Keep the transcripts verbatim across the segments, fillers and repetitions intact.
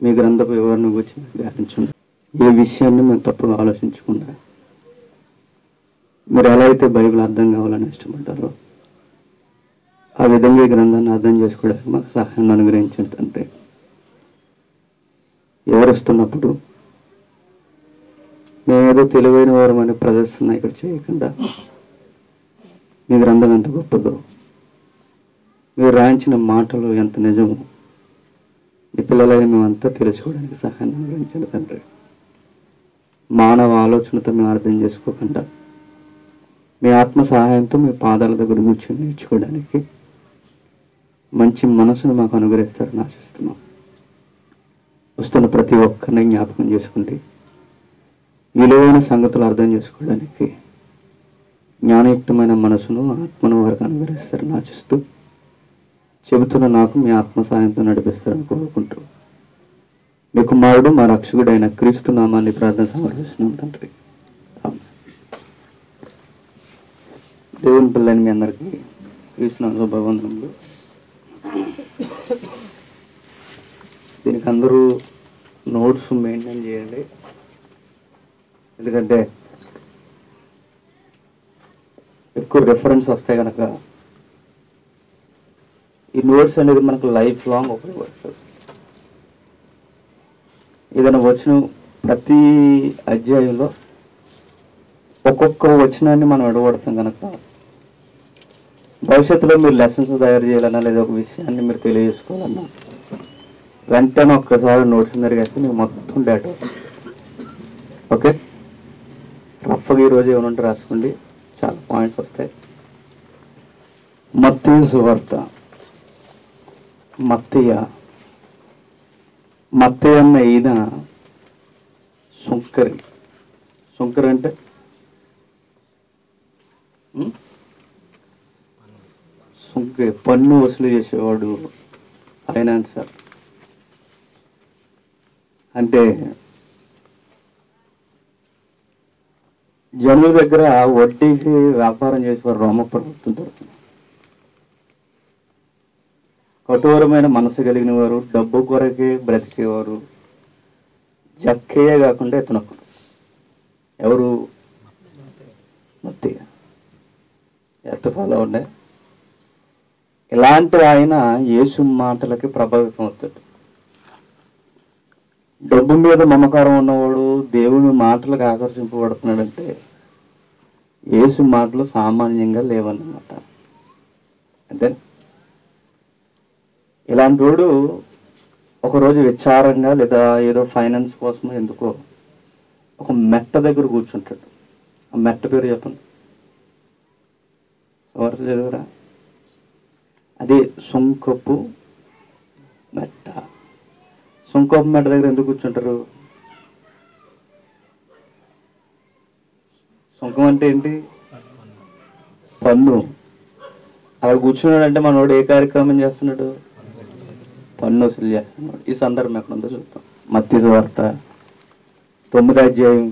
మీ గ్రంథపు వివరణ గురించి ధ్యానించండి. ఏ విషయాన్ని మేము తప్పుగా ఆలోచించకుండా మీరు ఎలా అయితే బైబిల్ అర్థం కావాలని ఇష్టపడ్డారో ఆ విధంగా ఈ గ్రంథాన్ని అర్థం చేసుకోవడానికి మాకు సహాయం అనుగ్రహించండి తండ్రి. ఎవరిస్తున్నప్పుడు మేమేదో తెలివైన వారం అనే ప్రదర్శన ఇక్కడ చేయకుండా మీ గ్రంథం ఎంత గొప్పదో, మీరు రాయించిన మాటలు ఎంత నిజమో మీ పిల్లలైన మేమంతా తెలుసుకోవడానికి సహాయం అనుగ్రహించండి తండ్రి. మానవ ఆలోచనతో మేము అర్థం చేసుకోకుండా మీ ఆత్మ సహాయంతో మీ పాదాల దగ్గర కూర్చొని నేర్చుకోవడానికి మంచి మనసును మాకు అనుగ్రహిస్తారని ఆశిస్తున్నాం. వస్తున్న ప్రతి ఒక్కరిని జ్ఞాపకం చేసుకుంటే విలువైన సంగతులు అర్థం చేసుకోవడానికి జ్ఞానయుక్తమైన మనసును ఆత్మను వారికి అనుగ్రహిస్తారని ఆశిస్తూ చెబుతున్న నాకు మీ ఆత్మ సహాయంతో నడిపిస్తారని కోరుకుంటూ మీ కుమారుడు మా రక్షకుడైన క్రీస్తు నామాన్ని ప్రార్థన సమర్పిస్తున్నాం తండ్రి. దేవుని పిల్లని మీ అందరికీ క్రీస్తు నామ శుభవందనములు. దీనికి అందరూ నోట్స్ మెయింటైన్ చేయండి, ఎందుకంటే ఎక్కువ రెఫరెన్స్ వస్తాయి కనుక ఈ నోట్స్ అనేది మనకు లైఫ్ లాంగ్ ఉపయోగపడుతుంది. ఏదైనా వచ్చిన ప్రతి అధ్యాయంలో ఒక్కొక్క వచనాన్ని మనం ఎడగొడతాం కనుక భవిష్యత్తులో మీరు లెసన్స్ తయారు చేయాలన్నా లేదా ఒక విషయాన్ని మీరు తెలియజేసుకోవాలన్నా వెంటనే ఒక్కసారి నోట్స్ జరిగేస్తే మీకు మొత్తం డేటా వస్తుంది. ఓకే, రఫ్గా ఈరోజు ఏమైనా ఉంటే రాసుకోండి, చాలా పాయింట్స్ వస్తాయి. మత్తయి సువార్త. మత్తయ్య మత్తయ్య అన్న ఈయన సుంకరి. సుంకరి అంటే సుంకరి, పన్ను వసూలు చేసేవాడు ఫైనాన్సర్. అంటే జనుల దగ్గర వడ్డీకి వ్యాపారం చేసేవారు రోమ ప్రభుత్వం తరఫున. కఠోరమైన మనసు కలిగిన వారు, డబ్బు కొరకే బ్రతికేవారు. జక్కయ్య కాకుండా ఇతను ఎవరు? మత్తయ్య. ఎత్త ఫాలో ఉండే ఇలాంటి ఆయన యేసు మాటలకి ప్రభావితం అవుతాడు. డబ్బు మీద మమకారం ఉన్నవాడు దేవుని మాటలకు ఆకర్షింపబడుతున్నాడంటే యేసు మాటలు సామాన్యంగా లేవన్నమాట. అంటే ఇలాంటి వాడు ఒకరోజు విచారంగా లేదా ఏదో ఫైనాన్స్ కోసం ఎందుకో ఒక మెట్ట దగ్గర కూర్చుంటాడు. ఆ మెట్ట పేరు చెప్పండి, ఎవరు చదివరా? అదే సుంకపు మెట్ట. సుంకపు మెట్ట దగ్గర ఎందుకు కూర్చుంటారు? సుంకం అంటే ఏంటి? పన్ను. అక్కడ కూర్చున్నాడు అంటే మనోడు ఏ కార్యక్రమం చేస్తున్నాడు? పన్ను వసూలు చేస్తున్నాడు. ఈ సందర్భం ఎక్కడ ఉందో చూద్దాం. మత్తయి సువార్త తొమ్మిది అధ్యాయం.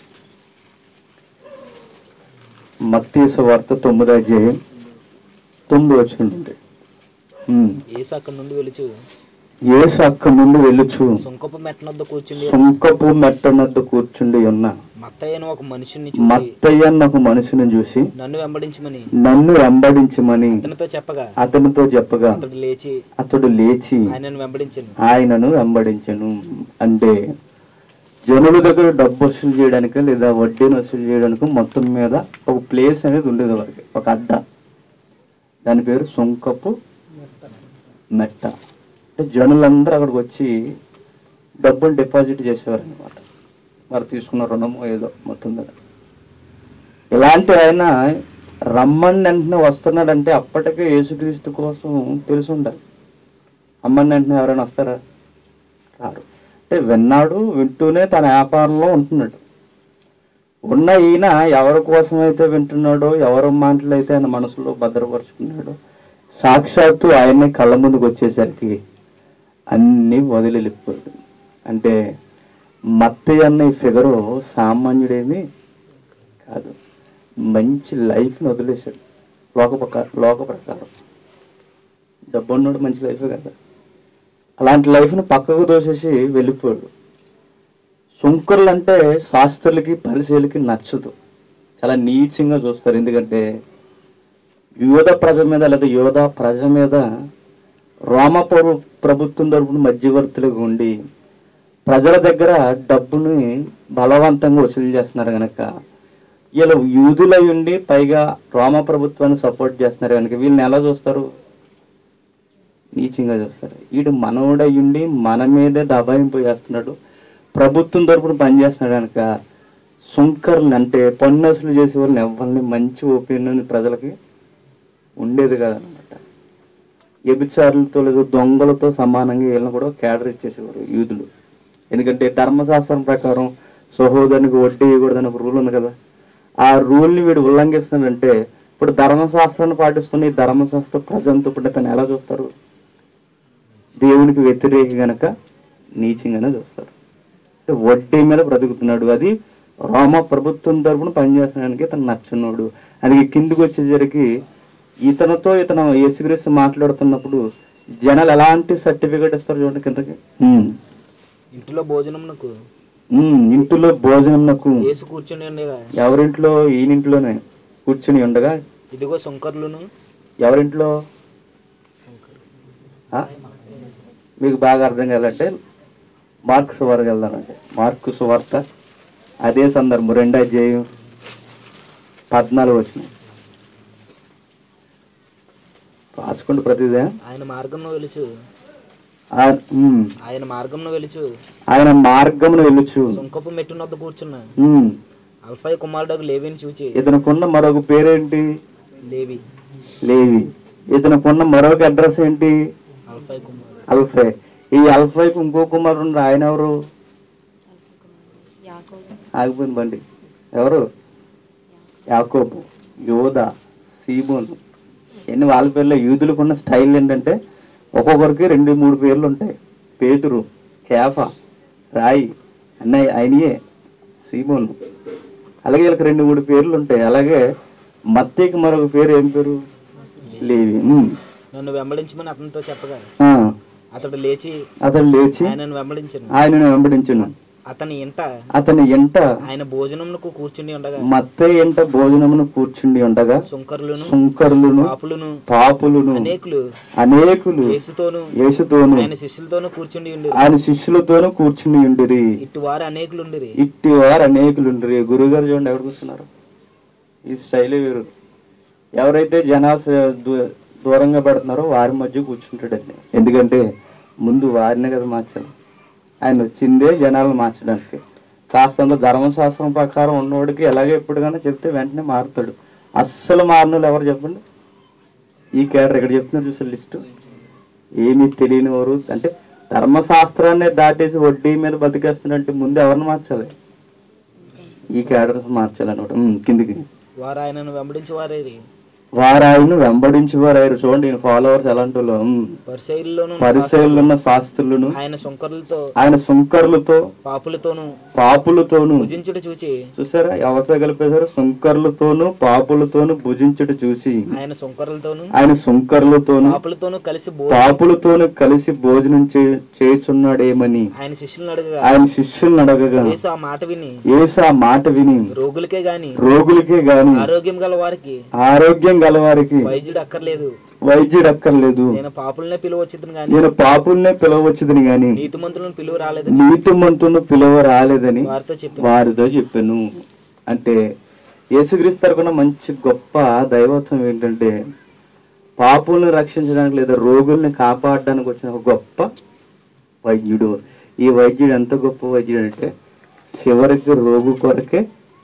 మత్తయి సువార్త తొమ్మిది అధ్యాయం తొమ్మిది వచ్చింది. యేసు అక్కడి నుండి వెలుచు యేసు అక్కడి నుండి వెలుచు సుంకపు మెట్టనొద్ద కూర్చుండి సుంకపు మెట్టనొద్ద కూర్చుండి ఉన్న మత్తయ్యను ఒక మనిషిని మత్తయ్యను ఒక మనిషిని చూసి నన్ను వెంబడించమని నన్ను వెంబడించమని అతనితో చెప్పగా అతనితో చెప్పగా అతడు లేచి అతడు లేచి ఆయనను వెంబడించను ఆయనను వెంబడించను. అంటే జనుల దగ్గర డబ్బు వసూలు చేయడానికి లేదా వడ్డీని వసూలు చేయడానికి మొత్తం మీద ఒక ప్లేస్ అనేది ఉండేది వారికి, ఒక అడ్డ. దాని పేరు సుంకపు మెట్ట. అంటే జనులందరూ అక్కడికి వచ్చి డబ్బులు డిపాజిట్ చేసేవారు అనమాట. వారు తీసుకున్న రుణము ఏదో మొత్తం మీద. ఇలాంటి ఆయన రమ్మని వెంటనే వస్తున్నాడంటే అప్పటికే యేసుక్రీస్తు కోసం తెలిసి ఉండాలి. అమ్మని వెంటనే ఎవరైనా వస్తారా? రారు. అంటే విన్నాడు, వింటూనే తన వ్యాపారంలో ఉంటున్నాడు. ఉన్న ఈయన ఎవరి కోసమైతే వింటున్నాడో, ఎవరి మాటలు అయితే ఆయన మనసులో భద్రపరుచుకున్నాడో, సాక్షాత్తు ఆయన్ని కళ్ళ ముందుకు వచ్చేసరికి అన్నీ వదిలిపోయాడు. అంటే మత్తయి అన్న ఈ ఫిగరు సామాన్యుడేమి కాదు. మంచి లైఫ్ని వదిలేశాడు. లోక ప్రకారం లోక ప్రకారం డబ్బు ఉన్నాడు, మంచి లైఫే కదా. అలాంటి లైఫ్ని పక్కకు దోసేసి వెళ్ళిపోయాడు. సుంకర్లు అంటే శాస్త్రులకి పరిశీలకి నచ్చదు, చాలా నీచంగా చూస్తారు. ఎందుకంటే యోధ ప్రజ మీద లేదా యోధ ప్రజ మీద రోమ ప్రభు ప్రభుత్వం తరపున మధ్యవర్తులుగా ఉండి ప్రజల దగ్గర డబ్బుని బలవంతంగా వసూలు చేస్తున్నారు కనుక వీళ్ళు యూదులై ఉండి పైగా రోమ ప్రభుత్వాన్ని సపోర్ట్ చేస్తున్నారు కనుక వీళ్ళని ఎలా చూస్తారు? నీచంగా చూస్తారు. వీడు మనోడై ఉండి మన మీదే దబాయింపు చేస్తున్నాడు, ప్రభుత్వం తరపున పనిచేస్తున్నాడు కనుక సుంకర్లు అంటే పన్ను వసూలు చేసే వాళ్ళని ఎవరిని మంచి ఒపీనియన్ ప్రజలకి ఉండేది కాదనమాట. వ్యభిచారులతో లేదా దొంగలతో సమానంగా వీళ్ళని కూడా క్యాడర్ ఇచ్చేసేవారు యూదులు. ఎందుకంటే ధర్మశాస్త్రం ప్రకారం సహోదరునికి వడ్డీ ఇవ్వకూడదని ఒక రూల్ ఉంది కదా, ఆ రూల్ని వీడు ఉల్లంఘిస్తున్నాడంటే ఇప్పుడు ధర్మశాస్త్రాన్ని పాటిస్తున్న ఈ ధర్మశాస్త్ర ప్రజంతో ఇప్పుడు తను ఎలా చూస్తారు? దేవునికి వ్యతిరేక గనక నీచంగానే చూస్తారు. వడ్డీ మీద బ్రతుకుతున్నాడు, అది రోమ ప్రభుత్వం తరపున పనిచేసడానికి తను నచ్చున్నాడు. అది కిందికి వచ్చేసరికి ఇతనితో ఇతను యేసుక్రీస్తు మాట్లాడుతున్నప్పుడు జనాలు ఎలాంటి సర్టిఫికేట్ ఇస్తారు చూడండి కిందకి. ఇంటిలో భోజనం ఇంటిలో భోజనం నాకు కూర్చొని ఉండగా, ఎవరింట్లో? ఈయనింట్లోనే కూర్చుని ఉండగా ఇదిగో సుంకర్లును. ఎవరింట్లో? మీకు బాగా అర్థం కావాలంటే మార్కు సువార్త వెళ్దానంటే మార్కు సువార్త అదే సందర్భం రెండో అధ్యాయం పద్నాలుగు వచ్చిన రాసుకుంటూ ప్రతిదే. ఆయన మార్గంలో వెలుచు ఆయన మార్గంలో వెలుచు ఆయన మార్గంలో వెలుచు సుంకపు మెట్టునొద్ద కూర్చున్న అల్ఫై కుమారుడు లేవిని చూచి. ఇతనుకున్న మరొక పేరేంటి? లేవి. లేవి. ఇతనుకున్న మరొక అడ్రస్ ఏంటి? అల్ఫై కుమార్. అల్ఫై. ఈ అల్ఫైకి ఇంకో కుమారుడు ఆయన ఎవరు? ఆగిపోయింది బండి. ఎవరు? యాకోబు, యోధ, సీమోను. ఎన్ని వాళ్ళ పేర్లు. యూదులకున్న స్టైల్ ఏంటంటే ఒక్కొక్కరికి రెండు మూడు పేర్లు ఉంటాయి. పేతురు, కేఫా, రాయి, అన్నయ్య ఆయనయే, సీమోను. అలాగే వీళ్ళకి రెండు మూడు పేర్లు ఉంటాయి. అలాగే మత్తీకి మరొక పేరు ఏం పేరు? లేవి. నన్ను వెంబడించమని అతనితో చెప్పగా అతడు లేచి అతడు లేచి ఆయనను వెంబడించను ఆయనను వెంబడించను అతని ఎంట అతని ఎంట ఆయన భోజనమునకు కూర్చుని ఉండగా మత్తయి ఎంట భోజనమును కూర్చుండి ఉండగా సుంకరులను సుంకరులను పాపులను పాపులను అనేకులు అనేకులు యేసుతోను యేసుతోను ఆయన శిష్యులతోను కూర్చుని ఉండిరి. ఆయన శిష్యులతోను కూర్చుని ఉండిరి. ఇట్టి వారు అనేకులు ఉండిరి. ఇట్టి వారు అనేకులు ఉండిరి. గురువు గారు చూడండి ఎవరు కూర్చున్నారు. ఈ స్టైలే వేరు. ఎవరైతే జనా దూరంగా పెడుతున్నారో వారి మధ్య కూర్చుంటాడండి. ఎందుకంటే ముందు వారినే కదా మార్చాలి. ఆయన వచ్చిందే జనాలను మార్చడానికి. కాస్తంత ధర్మశాస్త్రం ప్రకారం ఉన్నవాడికి ఎలాగే ఎప్పుడుగానే చెప్తే వెంటనే మారుతాడు. అస్సలు మారిన ఎవరు చెప్పండి? ఈ క్యాడర్ ఇక్కడ చెప్తున్నారు చూసే లిస్టు. ఏమీ తెలియని వారు అంటే ధర్మశాస్త్రాన్ని దాటేసి వడ్డీ మీద బతికేస్తున్నట్టు ముందు ఎవరిని మార్చాలి? ఈ క్యాడర్ మార్చాలి అనమాట. కిందికి వారు ఆయనను వెంబడించి వారేరి వారు ఆయన వెంబడించి వారు. చూడండి ఫాలోవర్స్ ఎలాంటి పరిసయ్యులున్న శాస్త్రులను ఆయన సుంకరులతో ఆయన సుంకరులతో పాపులతోను పాపులతోను భుజించుట చూసి. చూసారా ఎవరితో కలిపేశారు? సుంకరులతోను పాపులతోను భుజించుట చూసి ఆయన సుంకరులతోను ఆయన సుంకరులతోను పాపులతోను కలిసి పాపులతోను కలిసి భోజనం చేయుచున్నాడేమని ఆయన శిష్యులను అడగగా ఆయన శిష్యులను అడగగా యేసు ఆ మాట విని యేసు ఆ మాట విని రోగులకే గాని రోగులకే గాని ఆరోగ్యం గల వారికి ఆరోగ్యం గలవారికి వైద్యుడు అక్కర్లేదు వైద్యుడు అక్కర్లేదు నేను పాపులనే పిలువచ్చుదని గాని నేను పాపులనే పిలవచ్చుదని గాని నీతిమంతులను పిలువ రాలేదని నీతిమంతులను పిలువ రాలేదని వారితో చెప్పాను వారితో చెప్పాను. అంటే యేసుక్రీస్తు తరపున మంచి గొప్ప దైవత్వం ఏంటంటే పాపుల్ని రక్షించడానికి లేదా రోగుల్ని కాపాడడానికి వచ్చిన ఒక గొప్ప వైద్యుడు. ఈ వైద్యుడు ఎంత గొప్ప వైద్యుడు అంటే చివరికి రోగు కొరకే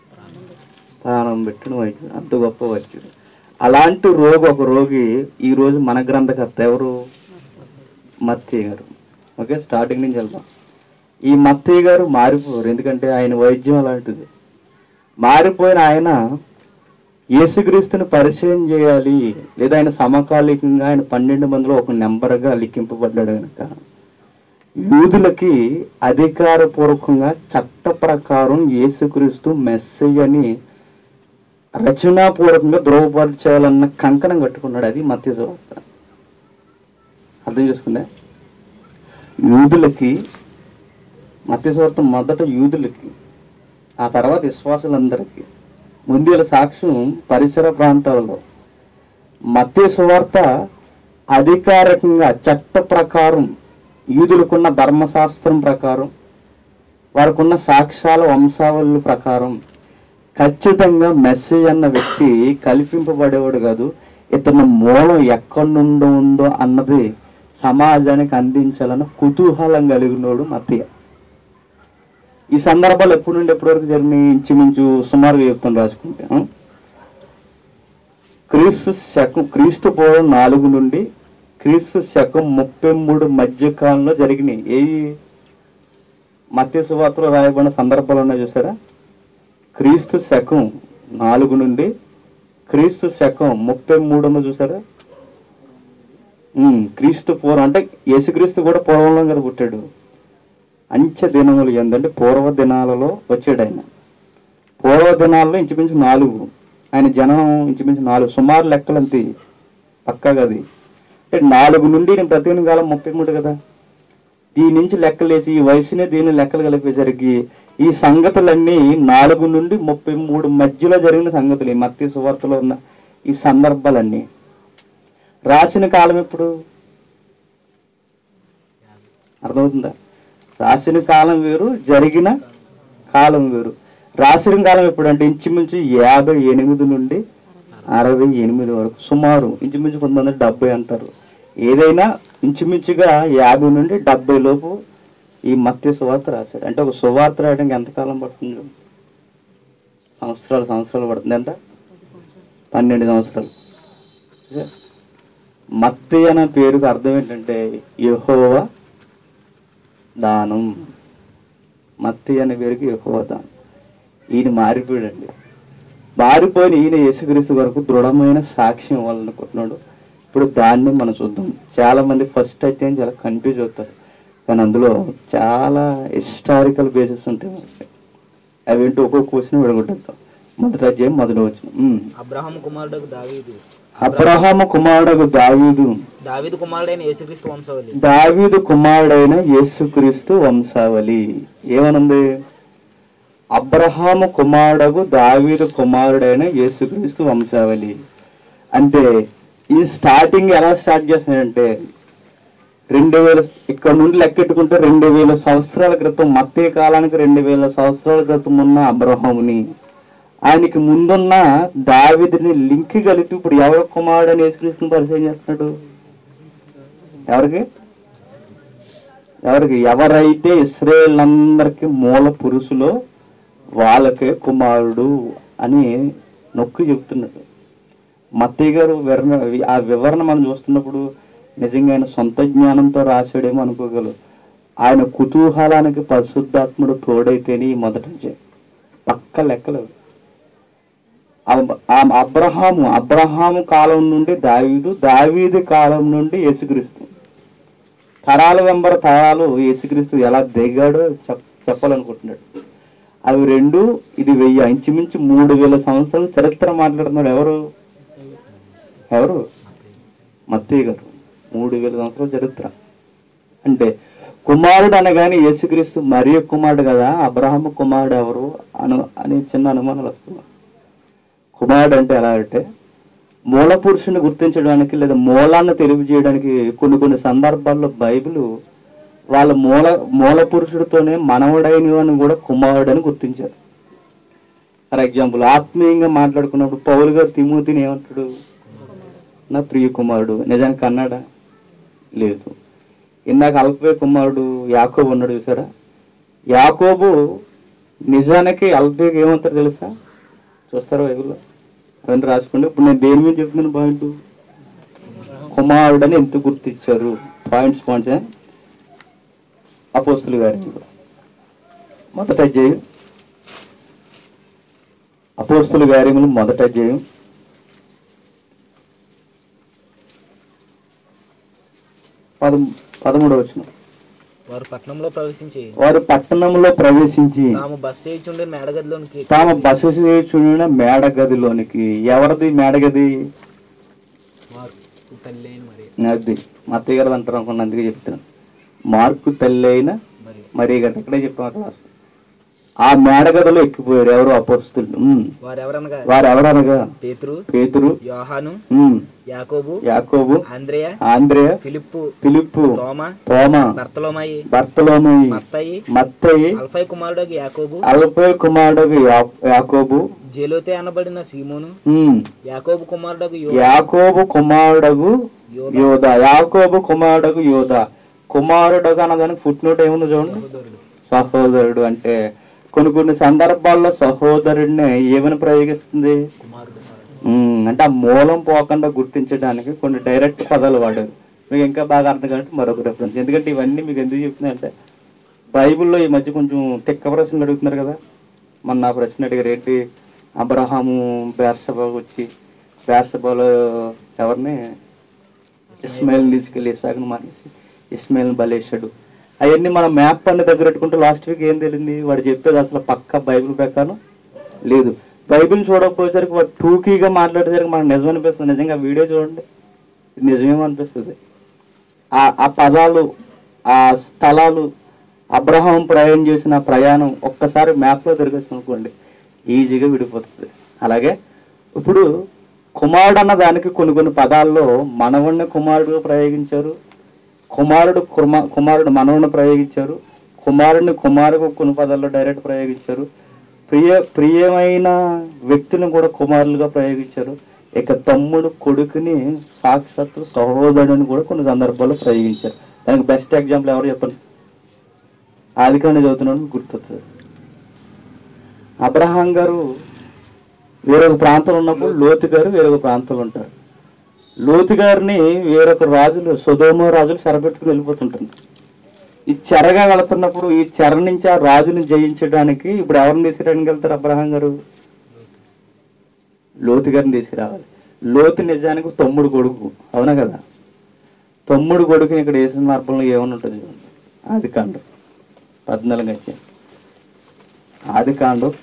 ప్రాణం పెట్టిన వైద్యుడు. అంత గొప్ప వైద్యుడు. అలాంటి రోగి ఒక రోగి ఈ రోజు మన గ్రంథకర్త ఎవరు? మత్తయి గారు. ఓకే, స్టార్టింగ్ నుంచి వెళ్దాం. ఈ మత్తయి గారు మారిపోరు. ఎందుకంటే ఆయన వైద్యం అలాంటిది. మారిపోయిన ఆయన యేసుక్రీస్తుని పరిచయం చేయాలి లేదా ఆయన సమకాలికంగా ఆయన పన్నెండు మందిలో ఒక నెంబర్గా లిఖింపబడ్డాడు కనుక యూదులకి అధికారపూర్వకంగా చట్ట ప్రకారం యేసుక్రీస్తు మెస్సయ్య అని రచనాపూర్వకంగా ధృవపరచాలన్న కంకణం కట్టుకున్నాడు. అది మత్తయి సువార్త. అర్థం చేసుకుందా? యూదులకి, మత్తయి సువార్త మొదట యూదులకి, ఆ తర్వాత విశ్వాసులందరికీ. ముందు వీళ్ళ సాక్ష్యం పరిసర ప్రాంతాలలో. మత్తయి సువార్త అధికారికంగా చట్ట ప్రకారం, యూదులకున్న ధర్మశాస్త్రం ప్రకారం, వారికి ఉన్న సాక్ష్యాల వంశావళుల ప్రకారం ఖచ్చితంగా మెస్సీ అన్న వ్యక్తి కల్పింపబడేవాడు కాదు, ఇతని మూలం ఎక్కడి నుండి ఉందో అన్నది సమాజానికి అందించాలన్న కుతూహలం కలిగినోడు మత్తయి. ఈ సందర్భాలు ఎప్పటి నుండి ఎప్పటి వరకు జరిగినాయి? ఇంచుమించు సుమారుగా చెప్తాను రాసుకుంటే, క్రీస్తు శకం క్రీస్తు పూర్వం నాలుగు నుండి క్రీస్తు శకం ముప్పై మూడు మధ్య కాలంలో జరిగినాయి. ఏ మత్తయి సువార్తలో రాయబడిన సందర్భాలు ఉన్నాయి చూసారా? క్రీస్తు శకం నాలుగు నుండి క్రీస్తు శకం ముప్పై మూడులో చూసారా? క్రీస్తు పూర్వం అంటే యేసుక్రీస్తు కూడా పూర్వంలో కదా పుట్టాడు. అంచె దినములు ఏంటంటే పూర్వ దినాలలో వచ్చాడు ఆయన. పూర్వ దినాల్లో ఇంచుమించు నాలుగు, ఆయన జనం ఇంచుమించు నాలుగు, సుమారు లెక్కలు అంతే, పక్కాగా అది. అంటే నాలుగు నుండి నేను బ్రతికిన కాలం ముప్పై మూడు కదా, దీని నుంచి లెక్కలేసి ఈ వయసునే దీన్ని లెక్కలు కలిపేసరికి ఈ సంగతులన్నీ నాలుగు నుండి ముప్పై మూడు మధ్యలో జరిగిన సంగతులు. ఈ మత్తయి సువార్తలో ఉన్న ఈ సందర్భాలన్నీ రాసిన కాలం ఎప్పుడు? అర్థమవుతుందా? రాసిన కాలం వేరు, జరిగిన కాలం వేరు. రాసిన కాలం ఎప్పుడు అంటే ఇంచుమించు యాభై ఎనిమిది నుండి అరవై ఎనిమిది వరకు, సుమారు ఇంచుమించు కొంతమంది డెబ్బై అంటారు. ఏదైనా ఇంచుమించుగా యాభై నుండి డెబ్బై లోపు ఈ మత్తయి సువార్త రాశాడు. అంటే ఒక సువార్త రాయడానికి ఎంతకాలం పడుతుంది? సంవత్సరాలు సంవత్సరాలు పడుతుంది. ఎంత? పన్నెండు సంవత్సరాలు. మత్తయి అనే పేరుకు అర్థం ఏంటంటే యెహోవా దానం. మత్తయి అనే పేరుకి యెహోవా దానం. ఈయన మారిపోయాడండి. మారిపోయిన ఈయన యేసుక్రీస్తు వరకు దృఢమైన సాక్ష్యం ఇవ్వాలనుకుంటున్నాడు. ఇప్పుడు దాన్ని మనం చూద్దాం. చాలా మంది ఫస్ట్ అయితే చాలా కన్ఫ్యూజ్ అవుతారు, కానీ అందులో చాలా హిస్టారికల్ బేసిస్ ఉంటాయి. అవి ఏంటో ఒక్కొక్క క్వశ్చన్ విడగొట్టేస్తాం. మొదటి అధ్యాయం మొదటి వచనం. అబ్రహాము కుమారుడు దావీదు అబ్రహాము కుమారుడు దావీదు దావీదు కుమారుడైన యేసుక్రీస్తు వంశావళి దావీదు కుమారుడైన యేసుక్రీస్తు వంశావళి. ఏమనుంది? అబ్రహాము కుమారుడు దావీదు కుమారుడైన యేసుక్రీస్తు వంశావళి. అంటే ఈ స్టార్టింగ్ ఎలా స్టార్ట్ చేస్తున్నాడంటే రెండు వేల ఇక్కడ నుండి లెక్కెట్టుకుంటే రెండు వేల సంవత్సరాల క్రితం, మత్తయి కాలానికి రెండు వేల సంవత్సరాల క్రితం ఉన్న అబ్రహాముని, ఆయనకి ముందున్న దావీదుని లింక్ కలిపి ఇప్పుడు ఎవరి కుమారుడు అని యేసుక్రీస్తుని పరిచయం చేస్తున్నాడు. ఎవరికి? ఎవరికి? ఎవరైతే ఇశ్రాయేల్ అందరికి మూల పురుషులో వాళ్ళకే కుమారుడు అని నొక్కి చెప్తున్నాడు. మత్తయి గారు వివరణ, ఆ వివరణ మనం చూస్తున్నప్పుడు నిజంగా ఆయన సొంత జ్ఞానంతో రాశాడేమో అనుకోగలరు. ఆయన కుతూహలానికి పరిశుద్ధాత్ముడు తోడైతేనే ఈ మొదటి పక్క లెక్కలు. అబ్రహాము అబ్రహాము కాలం నుండి దావీదు, దావీదు కాలం నుండి యేసుక్రీస్తు, తరాల వెంబర తరాలు యేసుక్రీస్తు ఎలా దిగాడో చెప్ చెప్పాలనుకుంటున్నాడు. అవి రెండు, ఇది వెయ్యి, ఇంచుమించు మూడు వేల సంవత్సరాలు చరిత్ర మాట్లాడుతున్నాడు. ఎవరు ఎవరు మత్తయి గారు. మూడు వేల సంవత్సరాల చరిత్ర. అంటే కుమారుడు అనగానే యేసుక్రీస్తు మరియ కుమారుడు కదా, అబ్రహాము కుమారుడు ఎవరు అను అని చిన్న అనుమానాలు వస్తున్నాయి. కుమారుడు అంటే ఎలా అంటే మూల పురుషుని గుర్తించడానికి లేదా మూలాన్ని తెలియజేయడానికి కొన్ని కొన్ని సందర్భాల్లో బైబిల్ వాళ్ళ మూల మూల పురుషుడితోనే మనవడైన అని కూడా కుమారుడు అని గుర్తించారు. ఫర్ ఎగ్జాంపుల్ ఆత్మీయంగా మాట్లాడుకున్నప్పుడు పౌలు గారు తిమోతిని ఏమంటాడు? నా ప్రియ కుమారుడు. నిజానికి అన్నాడా? లేదు. ఇందాక అల్పే కుమారుడు యాకోబు ఉన్నాడు చూసారా? యాకోబు నిజానికి అల్పేకి ఏమంటారు తెలుసా? చూస్తారా బైబిల్లో? అవన్నీ రాసుకోండి. ఇప్పుడు నేను దేని మీద చెప్తున్నాను పాయింట్? కుమారుడు అని ఎంత గుర్తించారు? పాయింట్స్ పాయింట్స్ అపోస్తుల గారి మొదట అధ్యాయం, అపోస్తుల కార్యములు మొదట అధ్యాయం పద పదమూడవ వచనం. వారు పట్టణంలో ప్రవేశించి వారు పట్టణంలో ప్రవేశించి తాము బస చేయుచుండే మేడగదిలోనికి తాము బస చేయుచుండే మేడగదిలోనికి. ఎవరిది మేడగది? తల్లి మరి అది మత్తయి గారు అంటారు అనుకోండి, అందుకే చెప్తున్నాను. మార్కు తల్లి అయిన మరి గంట ఇక్కడే చెప్పాం క్లాస్. ఆ మేడగదలో ఎక్కిపోయారు ఎవరు అపోస్తులు. వారెవరనగా పేతురు పేతురు యోహాను ఉమ్, యాకోబు యాకోబు ఆంద్రేయ ఆంద్రేయ ఫిలిప్పు ఫిలిప్పు తోమా తోమా బర్తలోమాయి బర్తలోమయి మత్తయి మత్తయి అల్ఫై కుమారుడు యాకోబు అల్ఫై కుమారుడు యాకోబు జేలోతే అనబడిన సీమోను ఉమ్, యాకోబు కుమారుడు యాకోబు కుమారుడగు యోధ యాకోబు కుమారుడగు యోధ కుమారుడు అన్నదానికి ఫుట్ నోట్ ఏముంది చూడండి, సహోదరుడు. అంటే కొన్ని కొన్ని సందర్భాల్లో సహోదరుడిని ఏమని ప్రయోగిస్తుంది అంటే ఆ మూలం పోకుండా గుర్తించడానికి కొన్ని డైరెక్ట్ పదాలు వాడారు. మీకు ఇంకా బాగా అర్థం కాబట్టి మరొక రెఫరెన్స్. ఎందుకంటే ఇవన్నీ మీకు ఎందుకు చెప్తున్నాయంటే బైబిల్లో ఈ మధ్య కొంచెం తిక్క ప్రశ్నలు అడుగుతున్నారు కదా. మన నా ప్రశ్న అడిగారు ఏంటి, అబ్రహాము బేర్షబాకు వచ్చి బేర్షబాలో ఎవరిని ఇస్మాయిల్ని తీసుకెళ్ళి ఇసాకుని మానేసి ఇస్మాయిల్ని బలేశాడు. అవన్నీ మనం మ్యాప్ అన్ని దగ్గర పెట్టుకుంటే లాస్ట్ వీక్ ఏం తెలిసింది, వాడు చెప్పేది అసలు పక్క బైబిల్ ప్రకారం లేదు. బైబిల్ చూడకపోయేసరికి వాడు టూకీగా మాట్లాడేసరికి మనకు నిజం అనిపిస్తుంది. నిజంగా వీడియో చూడండి నిజమేమో అనిపిస్తుంది. ఆ ఆ పదాలు ఆ స్థలాలు అబ్రహాం ప్రయాణం చేసిన ప్రయాణం ఒక్కసారి మ్యాప్లో తిరిగేస్తాం అనుకోండి ఈజీగా విడిపోతుంది. అలాగే ఇప్పుడు కుమారుడు అన్న దానికి కొన్ని కొన్ని పదాల్లో మనవణ్ణి కుమారుడుగా ప్రయోగించారు, కుమారుడు కుమా కుమారుడు మనవుని ప్రయోగించారు, కుమారుడిని కుమారుడు కొన్ని పదాల్లో డైరెక్ట్ ప్రయోగించారు, ప్రియ ప్రియమైన వ్యక్తులను కూడా కుమారులుగా ప్రయోగించారు. ఇక తమ్ముడు కొడుకుని సాక్షాత్తు సహోదరుని కూడా కొన్ని సందర్భాల్లో ప్రయోగించారు. దానికి బెస్ట్ ఎగ్జాంపుల్ ఎవరు చెప్పండి, ఆదికాండం చదువుతున్నాను గుర్తొస్తుంది. అబ్రహాం గారు వేరొక ప్రాంతంలో ఉన్నప్పుడు లోతు గారు వేరొక ప్రాంతంలో ఉంటారు. లోతు గారిని వేరొక రాజులు సొదొమ రాజులు చెరపెట్టుకుని వెళ్ళిపోతుంటారు. ఈ చెరగా వెళుతున్నప్పుడు ఈ చెర నుంచి ఆ రాజుని జయించడానికి ఇప్పుడు ఎవరిని తీసుకురావడానికి వెళ్తారు అబ్రహాం గారు? లోతు గారిని తీసుకురావాలి. లోతు నిజానికి తమ్ముడు కొడుకు, అవునా కదా? తమ్ముడు కొడుకుని ఇక్కడ వేసిన మార్గంలో ఏమని ఉంటుంది చూడండి. ఆదికాండం పద్నాలుగు వచ్చాయి. ఆదికాండం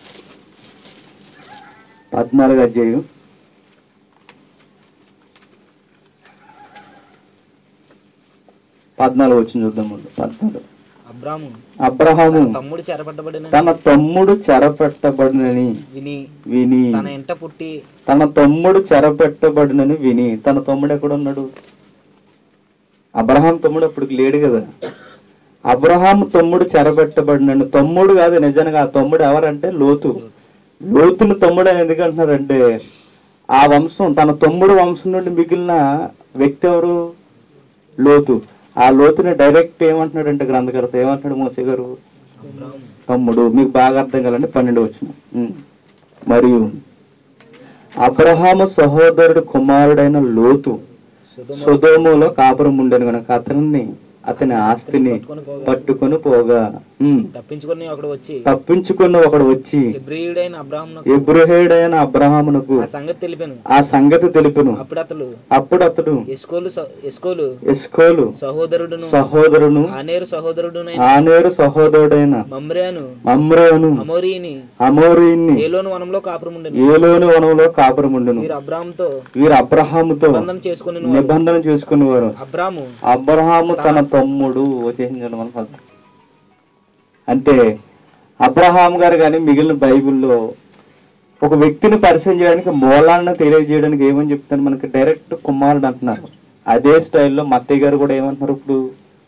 పద్నాలుగు అధ్యాయం పద్నాలుగు వచ్చింది చూద్దాం. ముందు పద్నాలుగు. అబ్రహాము తమ్ముడు చెరపట్టబడిన తన తమ్ముడు చెరపెట్టబడినని విని విని తన ఇంట పుట్టి తన తమ్ముడు చెరపెట్టబడినని విని తన తమ్ముడు ఎక్కడ ఉన్నాడు? అబ్రహాం తమ్ముడు అప్పుడు లేడు కదా. అబ్రహాం తమ్ముడు చెరపెట్టబడినని, తమ్ముడు కాదు నిజంగా ఆ తమ్ముడు ఎవరంటే లోతు. లోతుని తమ్ముడు అని ఎందుకు అంటున్నారంటే ఆ వంశం తన తమ్ముడు వంశం నుండి మిగిలిన వ్యక్తి ఎవరు? లోతు. ఆ లోతుని డైరెక్ట్ ఏమంటున్నాడంటే గ్రంథకర్త ఏమంటున్నాడు మోసే గారు? తమ్ముడు. మీకు బాగా అర్థం కావాలంటే పన్నెండు వచ్చిన మరియు అబ్రహాము సహోదరుడు కుమారుడైన లోతు సొదొమలో కాపురం ఉండను కనుక అతన్ని అతని ఆస్తిని పట్టుకొని పోగా తప్పించుకొని ఒకడు వచ్చి తప్పించుకున్న ఒకడు వచ్చి హెబ్రీయుడైన అబ్రహామునకు హెబ్రీయుడైన అబ్రహామునకు ఆ సంగతి తెలిపెను ఆ సంగతి తెలిపెను అప్పుడు అతడు అప్పుడు అతడు ఎస్కోలు ఎస్కోలు ఎస్కోలు సహోదరుడును సహోదరును ఆనేరు సహోదరుడునైన ఆనేరు సహోదరుడైన మమ్రేను మమ్రేను అమోరీని అమోరీని ఏలోను వనంలో కాపురం ఉండెను ఏలోను వనంలో కాపురం ఉండెను. వీరు అబ్రహాముతో వీరు అబ్రహాముతో నిబంధన చేసుకుని నిబంధన చేసుకునేవారు. అబ్రాము అబ్రహాము తన తమ్ముడు వచ్చేసించండి మన పదం. అంటే అబ్రహాం గారు కానీ మిగిలిన బైబిల్లో ఒక వ్యక్తిని పరిచయం చేయడానికి మూలాన్ని తెలియజేయడానికి ఏమని చెప్తారు మనకి? డైరెక్ట్ కుమారుడు అంటున్నారు. అదే స్టైల్లో మత్తయ్య గారు కూడా ఏమంటున్నారు? ఇప్పుడు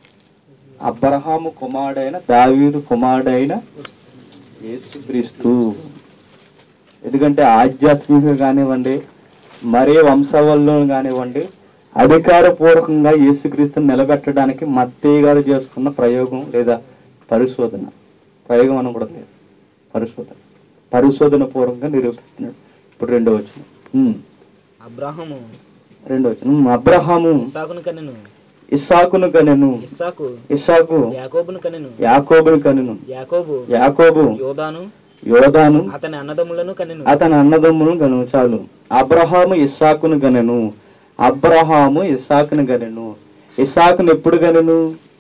అబ్రహాము కుమారుడైన దావీదు కుమారుడైన యేసుక్రీస్తు. ఎందుకంటే ఆధ్యాత్మికంగా కానివ్వండి మరే వంశావళిలో కానివ్వండి అధికారపూర్వకంగా యేసుక్రీస్తుని నిలబెట్టడానికి మత్తయ్య గారు చేసుకున్న ప్రయోగం లేదా పరిశోధన, ప్రయోగం అని కూడా లేదు, పరిశోధన పరిశోధన పూర్వకంగా నిరూపిస్తున్నాడు. ఇప్పుడు రెండో వచ్చిన అబ్రహాము రెండో వచ్చిన అబ్రహాము ఇస్సాకును కనెను ఇస్సాకును కనెను ఇస్సాకు ఇస్సాకు యాకోబును కనెను యాకోబును కనెను యాకోబు యాకోబు యోదాను యోదాను అతని అన్నదమ్ములను కనెను అతని అన్నదమ్మును కను. చాలు. అబ్రహాము ఇస్సాకును కనెను అబ్రహాము ఇస్సాకును కనెను. ఇస్సాకును ఎప్పుడు కనెను?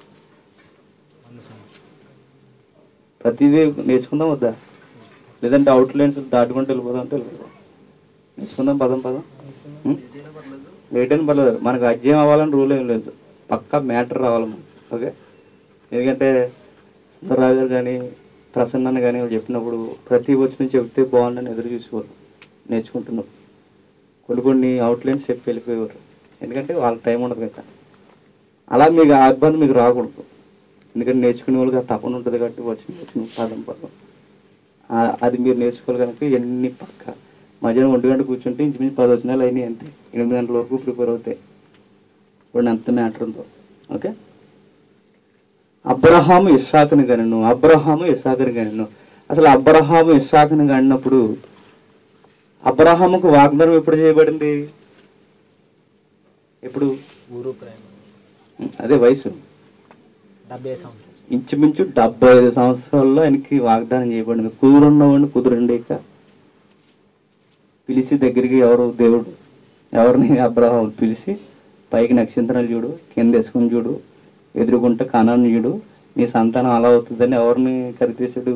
ప్రతిదీ నేర్చుకుందాం వద్దా? లేదంటే అవుట్ లైన్స్ దాటుకుంటూ వెళ్ళిపోదాం అంటే వెళ్ళిపోదాం. నేర్చుకుందాం పదం పదం లేట్ అని పర్లేదు. మనకు అధ్యయం అవ్వాలని రూల్ ఏం లేదు, పక్కా మ్యాటర్ రావాలి మనకి. ఓకే. ఎందుకంటే సుందరరావు గారు కానీ ప్రసన్న కానీ వాళ్ళు చెప్పినప్పుడు ప్రతి వచ్చిన చెప్తే బాగుందని ఎదురు చూసేవారు నేర్చుకుంటున్నారు. కొన్ని కొన్ని అవుట్లైన్స్ చెప్పి వెళ్ళిపోయేవారు, ఎందుకంటే వాళ్ళ టైం ఉండదు కదా. అలా మీకు ఆ ఇబ్బంది మీకు రాకూడదు, ఎందుకంటే నేర్చుకునే వాళ్ళకి ఆ తపన ఉంటుంది కాబట్టి వచ్చిన వచ్చిన పదం పదం అది మీరు నేర్చుకోవాలి కనుక ఎన్ని పక్క మధ్యాహ్నం ఒంటి గంట కూర్చుంటే ఇంచుమించు పది వచ్చినాలు అయినాయి అంతే, ఎనిమిది గంటల వరకు ప్రిపేర్ అవుతాయి. ఇప్పుడు అంత మ్యాటర్ ఉందో. ఓకే, అబ్రహాము ఇస్సాకుని కనెను, అబ్రహాము ఇస్సాకుని కనెను. అసలు అబ్రహాము ఇస్సాకుని కనినప్పుడు అబ్రహాముకు వాగ్దానం ఎప్పుడు చేయబడింది? ఎప్పుడు? ఊరు ప్రేమ అదే వయసు డెబ్బై సంవత్సరాలు, ఇంచుమించు డెబ్బై ఐదు సంవత్సరాల్లో ఆయనకి వాగ్దానం చేయబడింది. కుదురున్నవాడిని కుదురండేక పిలిచి దగ్గరికి ఎవరు? దేవుడు. ఎవరిని? అబ్రహాము పిలిచి పైకి నక్షత్రాలు చూడు, కింద వేసుకుని చూడు, ఎదురుకుంటే కనాను చూడు, నీ సంతానం అలా అవుతుందని ఎవరిని కరితీశాడు?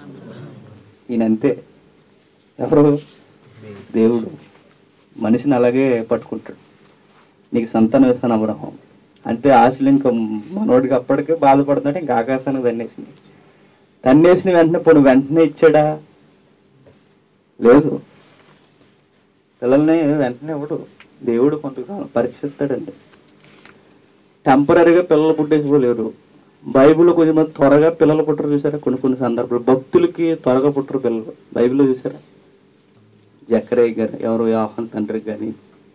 ఈయనంతే. ఎవరు? దేవుడు. మనిషిని అలాగే పట్టుకుంటాడు. నీకు సంతానం ఇస్తాను అబ్రహాం అంటే ఆశలు ఇంకా మనోడికి అప్పటికే బాధపడుతుంటే ఇంకా ఆకాశానికి తన్నేసింది. తన్నేసిన వెంటనే పోను వెంటనే ఇచ్చాడా? లేదు. పిల్లల్ని వెంటనే ఇవ్వడు దేవుడు, కొంతకాలం పరీక్షిస్తాడండి. టెంపరీగా పిల్లలు పుట్టేసుకోలేరు. బైబిల్ కొంచెం మంది త్వరగా పిల్లలు పుట్టరు చూసారా? కొన్ని కొన్ని సందర్భాలు భక్తులకి త్వరగా పుట్టరు పిల్లలు. బైబిల్లో చూసారా? జకరయ్య గారు ఎవరు? యోహాను తండ్రికి కానీ,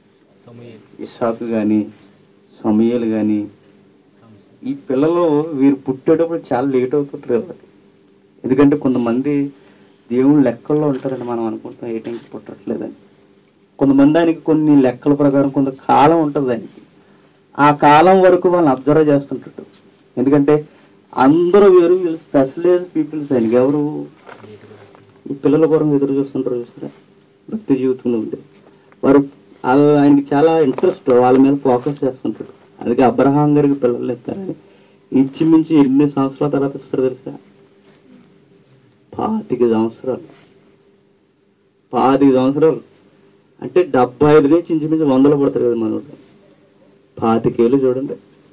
ఇస్సాకు కానీ, సమూయేలు కానీ, ఈ పిల్లలు వీరు పుట్టేటప్పుడు చాలా లేట్ అవుతుంటారు కదా. ఎందుకంటే కొంతమంది దేవుని లెక్కల్లో ఉంటారని మనం అనుకుంటాం ఏ టైంకి పుట్టట్లేదని. కొంతమంది ఆయనకి కొన్ని లెక్కల ప్రకారం కొంత కాలం ఉంటుంది ఆయనకి. ఆ కాలం వరకు వాళ్ళని అబ్జర్వ్ చేస్తుంటాడు. ఎందుకంటే అందరూ వేరు, వీళ్ళు స్పెషలైజ్ పీపుల్స్. ఆయనకి ఎవరు? ఈ పిల్లల కొరకు ఎదురు చూస్తుంటారు చూసారా? భక్తి జీవితంలో ఉండే వారు ఆయనకి చాలా ఇంట్రెస్ట్, వాళ్ళ మీద ఫోకస్ చేస్తుంటాడు. అందుకే అబ్రహాం గారికి పిల్లలు ఇస్తారని ఇంచుమించి ఎన్ని సంవత్సరాల తర్వాత ఇస్తారు తెలుసా? పాతిక సంవత్సరాలు. పాతిక సంవత్సరాలు అంటే డెబ్బై ఐదు నుంచి ఇంచుమించు వందలు పడతారు కదా మనోడు. పాతికేళ్ళు చూడండి.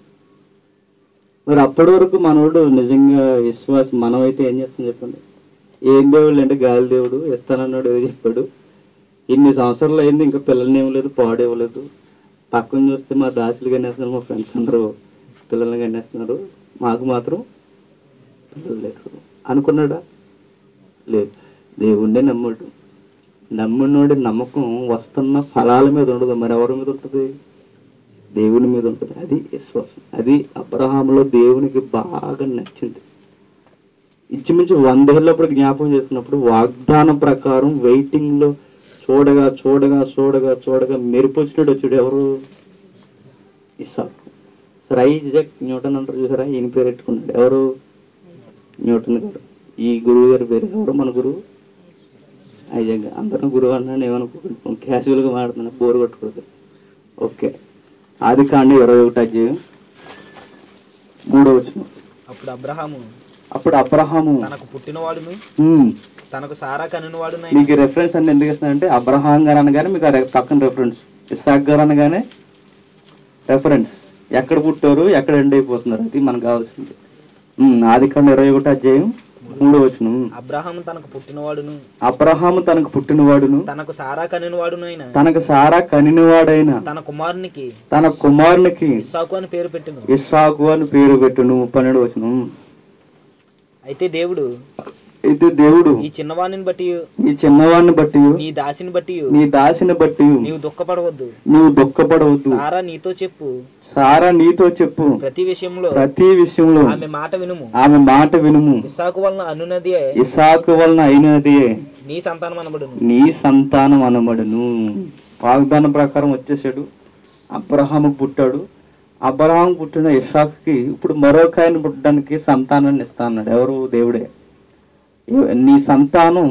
మరి అప్పటి వరకు మనోడు నిజంగా విశ్వాసం. మనమైతే ఏం చేస్తాం చెప్పండి? ఏం దేవుడు అంటే గాలి దేవుడు ఇస్తానన్నాడు, ఏదో చెప్పాడు. ఇన్ని సంవత్సరాలు అయింది, ఇంకా పిల్లల్ని ఇవ్వలేదు, పాడేవ్వలేదు. పక్కన చూస్తే మా దాసులు కనేస్తున్నారు, మా ఫ్రెండ్స్ అందరూ పిల్లల్ని కనేస్తున్నారు, మాకు మాత్రం పిల్లలు లేరు అనుకున్నాడా? లేదు. దేవుణ్ణే నమ్ముడు. నమ్మునోడి నమ్మకం వస్తున్న ఫలాల మీద ఉండదు, మరి ఎవరి మీద ఉంటుంది? దేవుని మీద ఉంటుంది. అది విశ్వాసం. అది అబ్రహాములో దేవునికి బాగా నచ్చింది. ఇంచుమించు వందేళ్ళప్పుడు జ్ఞాపకం చేసుకున్నప్పుడు వాగ్దానం ప్రకారం వెయిటింగ్ లో చూడగా చూడగా చూడగా చూడగా మెరుపు వచ్చినాడు. వచ్చాడు ఎవరు? ఇస్సాకు. సరే ఐజాక్ న్యూటన్ అంటారు చూసారా? ఈయన పేరు పెట్టుకున్నాడు. ఎవరు? న్యూటన్ గారు. ఈ గురువు గారి పేరు ఎవరు? మన గురువు ఐజాక్. అందరం గురువు అన్నాడు, ఏమనుకుంటున్నాం, క్యాజువల్గా మాడుతున్నా, బోరు కొట్టకూడదు. ఓకే, ఆది కాండం ఇరవై ఒకటి అధ్యాయం మూడో వచనం. అప్పుడు అబ్రహాము అప్పుడు అబ్రహాము తనకు పుట్టినవాడును తనకు సారా కనినవాడు. మీకు రెఫరెన్స్ అన్ని ఎందుకు ఇస్తున్నానంటే అబ్రహాం గారు అనగానే మీకు పక్కన రెఫరెన్స్, ఇస్సాక్ గారు అనగానే రెఫరెన్స్. ఎక్కడ పుట్టారు, ఎక్కడ ఎండ్ అయిపోతున్నారు, అది మనకు కావాల్సింది. ఆది కాండం ఇరవై ఒకటి అధ్యాయం మూడో వచనం. అబ్రహాము తనకు పుట్టినవాడును అబ్రహాము తనకు పుట్టినవాడును తనకు సారా కనినవాడునైన తనకు సారా కనినవాడైన తన కుమారునికి తన కుమారునికి ఇస్సాకు అని పేరు పెట్టును. ఇస్సాకు అని పేరు పెట్టును. పన్నెండు వచనం. అయితే దేవుడు అయితే దేవుడు ఈ చిన్నవాణిని బట్టి ఈ చిన్నవాడిని బట్టి నీ దాసిని బట్టి నీ దాసిని బట్టి నీవు దుఃఖపడవద్దు నీవు దుఃఖపడవద్దు సారా నీతో చెప్పు సారా నీతో చెప్పు ప్రతి విషయంలో ప్రతి విషయంలో ఆమె మాట వినుము ఆమె మాట వినుము. ఇస్సాకు వలన అనున్నది ఇస్సాకు వలన అయినది నీ సంతానం అనబడును. నీ సంతానం అనబడును. వాగ్దానం ప్రకారం వచ్చేసాడు. అబ్రహాము పుట్టాడు. అబ్రహాం పుట్టిన ఇస్సాకుకి ఇప్పుడు మరొక ఆయన పుట్టడానికి సంతానాన్ని ఇస్తా అన్నాడు. ఎవరు? దేవుడే. నీ సంతానం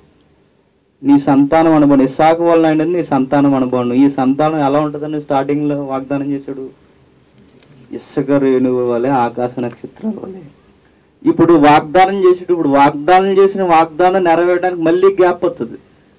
నీ సంతానం అనబడు. ఇస్సాకు వలన అయినది నీ సంతానం అనబడు. ఈ సంతానం ఎలా ఉంటుందని స్టార్టింగ్ లో వాగ్దానం చేశాడు? ఇసుక రేణువు వలె, ఆకాశ నక్షత్రాల వలె. ఇప్పుడు వాగ్దానం చేసేటప్పుడు ఇప్పుడు వాగ్దానం చేసిన వాగ్దానం నెరవేరడానికి మళ్ళీ గ్యాప్ వస్తుంది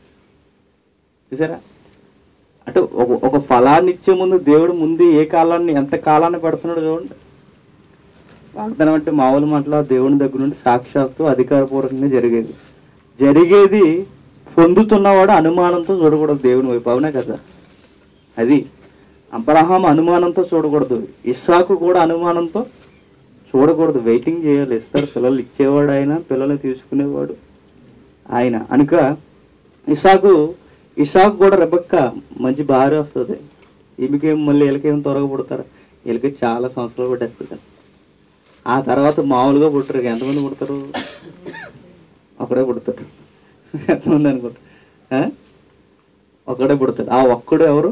చూసారా? అంటే ఒక ఒక ఫలాన్ని ఇచ్చే ముందు దేవుడు ముందు ఏ కాలాన్ని ఎంత కాలాన్ని పెడుతున్నాడు చూడండి. వాగ్దానం అంటే మామూలు మాటలో దేవుని దగ్గర నుండి సాక్షాత్తు అధికారపూర్వకంగా జరిగేది. జరిగేది పొందుతున్నవాడు అనుమానంతో చూడకూడదు దేవుని వైపు, అవునా కదా? అది అబ్రహాం అనుమానంతో చూడకూడదు, ఇస్సాకు కూడా అనుమానంతో చూడకూడదు. వెయిటింగ్ చేయాలి. ఇస్తారు పిల్లలు ఇచ్చేవాడు ఆయన, పిల్లల్ని తీసుకునేవాడు ఆయన. అనుక ఇస్సాకు ఇస్సాకు కూడా రెబెక్క మంచి భార్య వస్తుంది. ఈమెకేం మళ్ళీ వీళ్ళకేం త్వరగా పుడతారు, వీళ్ళకి చాలా సంవత్సరాలు పట్టేస్తుంది. ఆ తర్వాత మామూలుగా పుట్టరు. ఎంతమంది పుడతారు? ఒకడే పుడతారు. ఎంతమంది అనుకుంటారు? ఒక్కడే పుడతాడు. ఆ ఒక్కడు ఎవరు?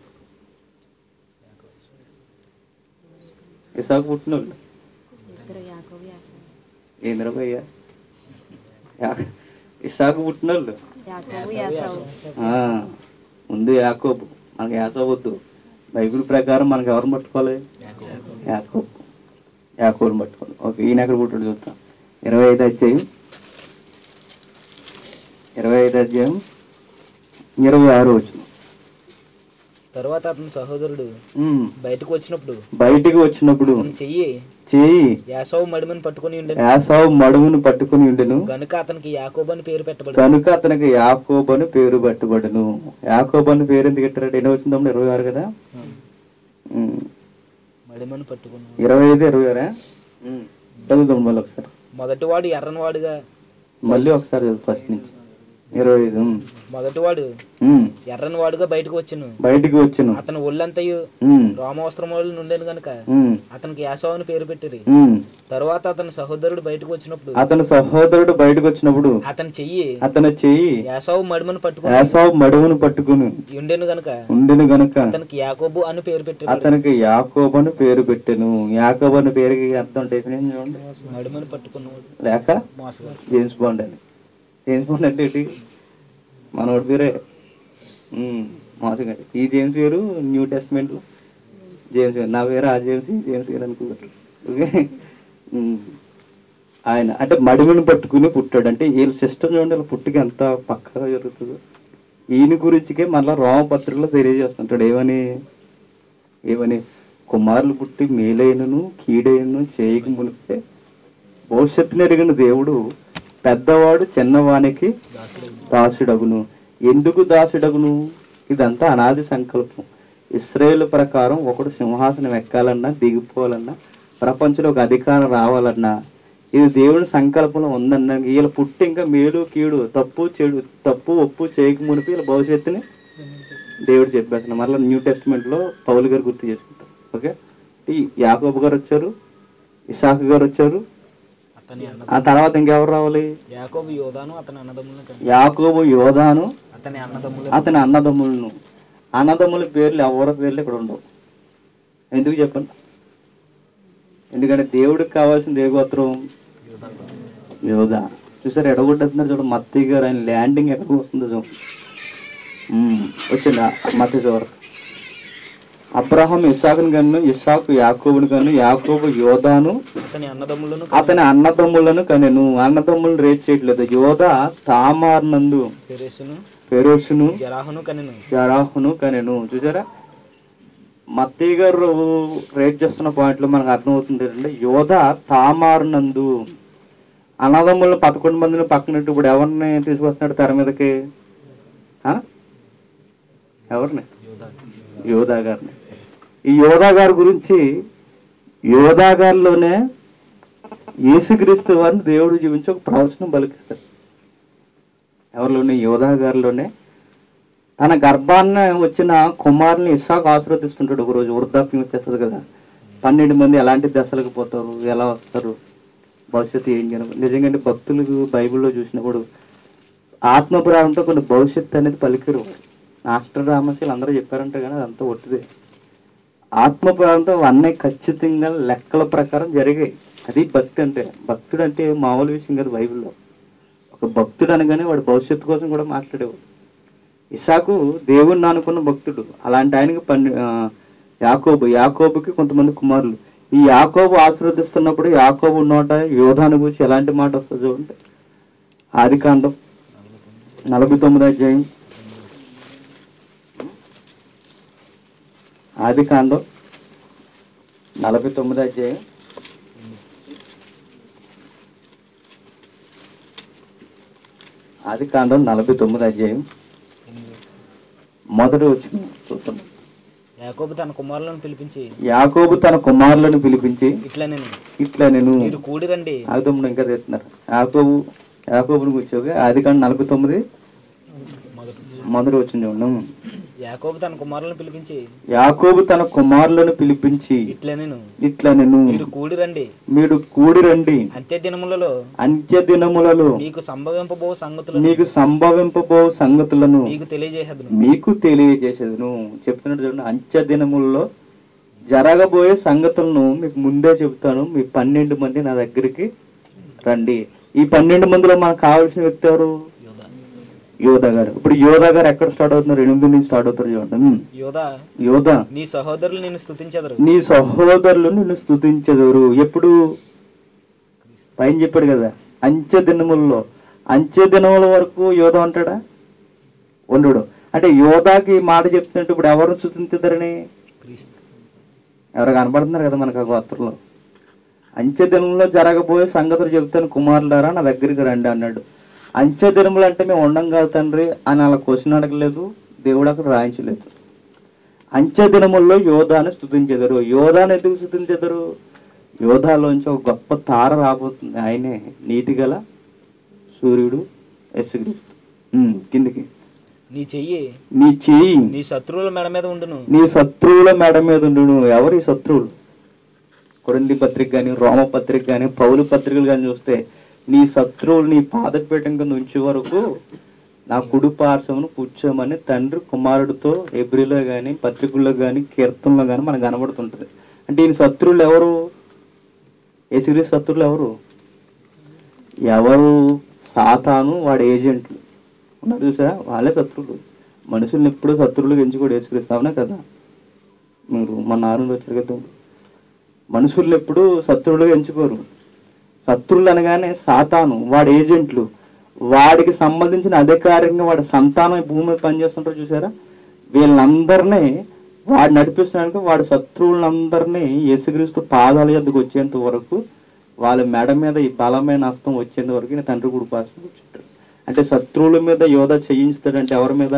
ఇసాకు పుట్టిన వాళ్ళు ఏంద్రభయ్య ఇసాకు పుట్టిన వాళ్ళు ముందు యాకోబు. మనకి యాకోబు వద్దు. బైబిల్ ప్రకారం మనకి ఎవరిని పట్టుకోవాలి? యాకోబు. యాకోబుని పట్టుకోవాలి. ఓకే, ఈయన ఎక్కడ పుట్టాడు చూస్తాం. ఇరవై ఐదు అధ్యాయం ఇరవై ఐదు అధ్యాయం ఇరవై ఆరు వచ్చిన తర్వాత అతని సహోదరుడు బయటకు వచ్చినప్పుడు బయటికి వచ్చినప్పుడు చెయ్యి చెయ్యి యాసోవు మడుమును పట్టుకుని ఉండెను. యాసోవు మడుమును పట్టుకుని ఉండెను గనుక అతనికి యాకోబు అని పేరు పెట్టబడి కనుక అతనికి యాకోబు అని పేరు పెట్టబడును. యాకోబు అని పేరు ఎందుకు పెట్టారంటే ఎన్ని వచ్చిందమ్మా? ఇరవై ఆరు కదా. మడిమను పట్టుకుని ఇరవై ఐదు ఇరవై ఆరా చదువుతాం మళ్ళీ ఒకసారి. మొదటివాడు ఎర్రని వాడుగా, మళ్ళీ ఒకసారి చదువు ఫస్ట్ నుంచి. ఇరవై ఐదు మొదటివాడు ఎర్రని వాడుగా బయటకు వచ్చును బయటికి వచ్చును అతను ఒళ్ళంతయు రోమవస్త్రములు నుండెను గనుక అతనికి యాసోవు అని పేరు పెట్టిరి. తరువాత అతని సహోదరుడు బయటకు వచ్చినప్పుడు అతని సహోదరుడు బయటకు వచ్చినప్పుడు అతని చెయ్యి అతని చెయ్యి యాసోవు మడుమును పట్టుకుని యాసోవు మడుమును పట్టుకుని ఉండెను గనుక ఉండెను గనుక అతనికి యాకోబు అని పేరు పెట్టి అతనికి యాకోబు అని పేరు పెట్టెను. యాకోబు అని పేరుకి అర్థం డెఫినేషన్ చూడండి. మడుమును పట్టుకున్నాడు లేక జేమ్స్ బాండ్ అని. జేమ్స్ బాండ్ అంటే ఏంటి? మనోడి పేరే మోసగా. ఈ జేమ్స్ పేరు న్యూ టెస్ట్మెంట్ లో జేమ్స్ పేరు. నా పేరు ఆ జేమ్స్, ఈ జేమ్స్ పేరు అనుకుంటారు. ఓకే, ఆయన అంటే మడిమిని పట్టుకుని పుట్టాడు. అంటే వీళ్ళ సిస్టమ్ చూడండి, వీళ్ళ పుట్టికి ఎంత పక్కగా జరుగుతుందో. ఈయన గురించికే మళ్ళీ రోమపత్రికలో తెలియజేస్తుంటాడు. ఏమని ఏమని కుమారులు పుట్టి మేలైనను కీడైనను చేయక మునిపితే భవిష్యత్తుని ఎరిగిన దేవుడు పెద్దవాడు చిన్నవానికి దాసుడగును. ఎందుకు దాసుడగును? ఇదంతా అనాది సంకల్పం. ఇశ్రాయేలు ప్రకారం ఒకడు సింహాసనం ఎక్కాలన్నా, దిగిపోవాలన్నా, ప్రపంచంలో ఒక అధికారం రావాలన్నా ఇది దేవుని సంకల్పంలో ఉందన్నా. వీళ్ళ పుట్టి ఇంకా మేలు కీడు, తప్పు చెడు, తప్పు ఒప్పు చేయక మునిపి వీళ్ళ భవిష్యత్తుని దేవుడు చెప్పేస్తున్నాడు. మళ్ళీ న్యూ టెస్ట్మెంట్ లో పౌలు గారు గుర్తు చేసుకుంటారు. ఓకే, ఈ యాకోబు గారు వచ్చారు, ఇసాకు గారు వచ్చారు. ఆ తర్వాత ఇంకెవరు రావాలి? యాకోబు యోధాను అతని అన్నదమ్ములను యాకోబు యోధాను అతని అన్నదమ్ములు అతని అన్నదమ్ములను. అన్నదమ్ముల పేర్లు ఎవరి పేర్లు ఇక్కడ ఉండవు. ఎందుకు చెప్పండి? ఎందుకంటే దేవుడికి కావాల్సింది ఏ గోత్రం? యోధా. చూసారు ఎడగొట్టేస్తున్నారు చూడండి. మత్తయ్య గారు ఆయన ల్యాండింగ్ ఎక్కడికి వస్తుందో చూడండి. వచ్చిందా మత్తయ్య చూడరు. అబ్రహాం ఇస్సాకుని కన్ను, ఇస్సాకు యాకోబుని కన్ను, యాకోబు యోధాను అతని అన్నదమ్ములను అతని అన్నదమ్ములను కనెను. అన్నదమ్ములను రేట్ చేయట్లేదు. యోధా తామార్నందు పెరోసును జరాహును కనెను జరాహును కనెను. చూసారా, మత్తయ్య గారు రేట్ చేస్తున్న పాయింట్ లో మనకు అర్థమవుతుంది ఏంటంటే యోధా తామార్నందు అన్నదమ్ములను పదకొండు మందిని పక్కనట్టు ఇప్పుడు ఎవరిని తీసుకొస్తున్నాడు తెర మీదకి? ఎవరిని? యోధా గారిని. ఈ యోధా గారి గురించి యోధా గారిలోనే యేసుక్రీస్తు వారిని దేవుడు జీవించి ఒక ప్రవచనం పలికిస్తాడు. ఎవరిలోనే? యోధా గారిలోనే. తన గర్భాన్ని వచ్చిన కుమారుని ఇస్సాకు ఆశీర్వదిస్తుంటాడు. ఒకరోజు వృద్ధాప్యం వచ్చేస్తుంది కదా. పన్నెండు మంది ఎలాంటి దశలకు పోతారు, ఎలా వస్తారు, భవిష్యత్తు ఏం చేయను. నిజంగా భక్తులకు బైబిల్లో చూసినప్పుడు ఆత్మపురాణంతో కొన్ని భవిష్యత్తు అనేది పలికిరు. మాస్టర్ రామశీలు అందరూ చెప్పారంటే కానీ అదంతా ఒట్టిదే. ఆత్మపురాణంతో అన్నీ ఖచ్చితంగా లెక్కల ప్రకారం జరిగాయి. అది భక్తి అంటే. భక్తుడు అంటే మామూలు విషయం కాదు. బైబిల్లో ఒక భక్తుడు అనగానే వాడు భవిష్యత్తు కోసం కూడా మాట్లాడేవాడు. ఇసాకు దేవుణ్ణి అనుకున్న భక్తుడు. అలాంటి ఆయనకి పన్నె యాకోబు యాకోబుకి కొంతమంది కుమారులు. ఈ యాకోబు ఆశీర్వదిస్తున్నప్పుడు యాకోబు నోట యోధాను గురించి ఎలాంటి మాట వస్తుంది చూడండి. ఆది కాండం నలభై తొమ్మిది అధ్యాయం ఆది కాండం నలభై తొమ్మిది అధ్యాయం ఆది కాండం నలభై తొమ్మిది అధ్యాయం మొదటి వచ్చిన చూస్తున్నాం. యాకోబు తన కుమారులను పిలిపించి యాకోబు తన కుమారులను పిలిపించి ఇట్లా నేను ఇట్లా నేను మీరు కూడి రండి. ఆగుతమ్ముడు ఇంకా తెస్తున్నారు. యాకోబు యాకోబుని కూర్చోగా ఆది కాండం నలభై తొమ్మిది మొదటి వచ్చిన చూడండి. యాకోబు తన కుమారులను పిలిపించి యాకోబు తన కుమారులను పిలిపించి ఇట్లా నేను ఇట్లా నేను మీరు కూడి రండి. మీరు కూడి రండి. అంత్య దినములలో అంత్య దినములలో మీకు సంభవింపబో సంగతులను మీకు సంభవింపబో సంగతులను మీకు తెలియజేసేదను. మీకు తెలియజేసేదను చెప్తున్నట్టు చూడండి. అంత్య దినములలో జరగబోయే సంగతులను మీకు ముందే చెప్తాను. మీ పన్నెండు మంది నా దగ్గరికి రండి. ఈ పన్నెండు మందిలో మనకు కావాల్సిన వ్యక్తి ఎవరు? యోధా గారు. ఇప్పుడు యోధా గారు ఎక్కడ స్టార్ట్ అవుతున్నారు? ఎనిమిది నుంచి స్టార్ట్ అవుతారు చూడండి. యోధా యోధా నీ సహోదరులు నిన్ను స్తుతించెదరు. నీ సహోదరులు నిన్ను స్తుతించెదరు. ఎప్పుడు? పైన చెప్పాడు కదా, అంత్య దినములలో. అంత్య దినముల వరకు యోధా ఉంటాడా? ఉండడు. అంటే యోధాకి మాట చెప్తున్నట్టు ఇప్పుడు ఎవరు స్తుతించదరని ఎవరు కనపడుతున్నారు కదా మనకు ఆ గోత్రంలో. అంత్య దినంలో జరగబోయే సంగతులు చెప్తాను, కుమారులారా నా దగ్గరికి రండి అన్నాడు. అంత్య దినములు అంటే మేము ఉండం కాదు తండ్రి అని అలా క్వశ్చన్ అడగలేదు, దేవుడు అక్కడ రాయించలేదు. అంత్య దినముల్లో యోధాను స్తుతించెదరు. యోధాను ఎందుకు స్తుతించెదరు? యోధాలోంచి ఒక గొప్ప తార రాబోతుంది. ఆయనే నీతిగల సూర్యుడు యేసుక్రీస్తు. కిందికి నీ చెయ్యి నీ చెయ్యి నీ శత్రువుల మెడ మీద ఉండును. నీ శత్రువుల మెడ మీద ఉండును. ఎవరు ఈ శత్రువులు? కొరింథీ పత్రిక కానీ, రోమ పత్రిక కానీ, పౌలు పత్రికలు కానీ చూస్తే నీ శత్రువులు నీ పాదపీఠం కింద ఉంచే వరకు నా కుడి పార్శ్వమును కూర్చోమని తండ్రి కుమారుడితో ఎబ్రిలో కానీ, పత్రికల్లో కానీ, కీర్తనలో కానీ మనకు కనబడుతుంటది. అంటే ఈయన శత్రువులు ఎవరు? యేసుక్రీస్తు శత్రువులు ఎవరు? ఎవరు? సాతాను వాడి ఏజెంట్లు ఉన్నారు చూసా, వాళ్ళే శత్రువులు. మనుషుల్ని ఎప్పుడూ శత్రువులు ఎంచుకోడు యేసుక్రీస్తు. అవునా కదా? మీరు మన ఆరు వచ్చారు కదా, మనుషుల్ని ఎప్పుడు శత్రువులుగా ఎంచుకోరు. శత్రువులు అనగానే సాతాను వాడి ఏజెంట్లు, వాడికి సంబంధించిన అధికారికంగా వాడి సంతానం భూమి మీద పనిచేస్తుంటారు చూసారా, వీళ్ళందరినీ వాడు నడిపిస్తున్నానికి వాడి శత్రువులందరినీ యేసుక్రీస్తు పాదాల యొద్దకు వచ్చేంత వరకు, వాళ్ళ మెడ మీద ఈ బలమైన హస్తం వచ్చేంత వరకు నేను తండ్రి కుడి పార్శ్వమున కూర్చుంటాడు. అంటే శత్రువుల మీద యోధ చేయించుతాడంటే ఎవరి మీద?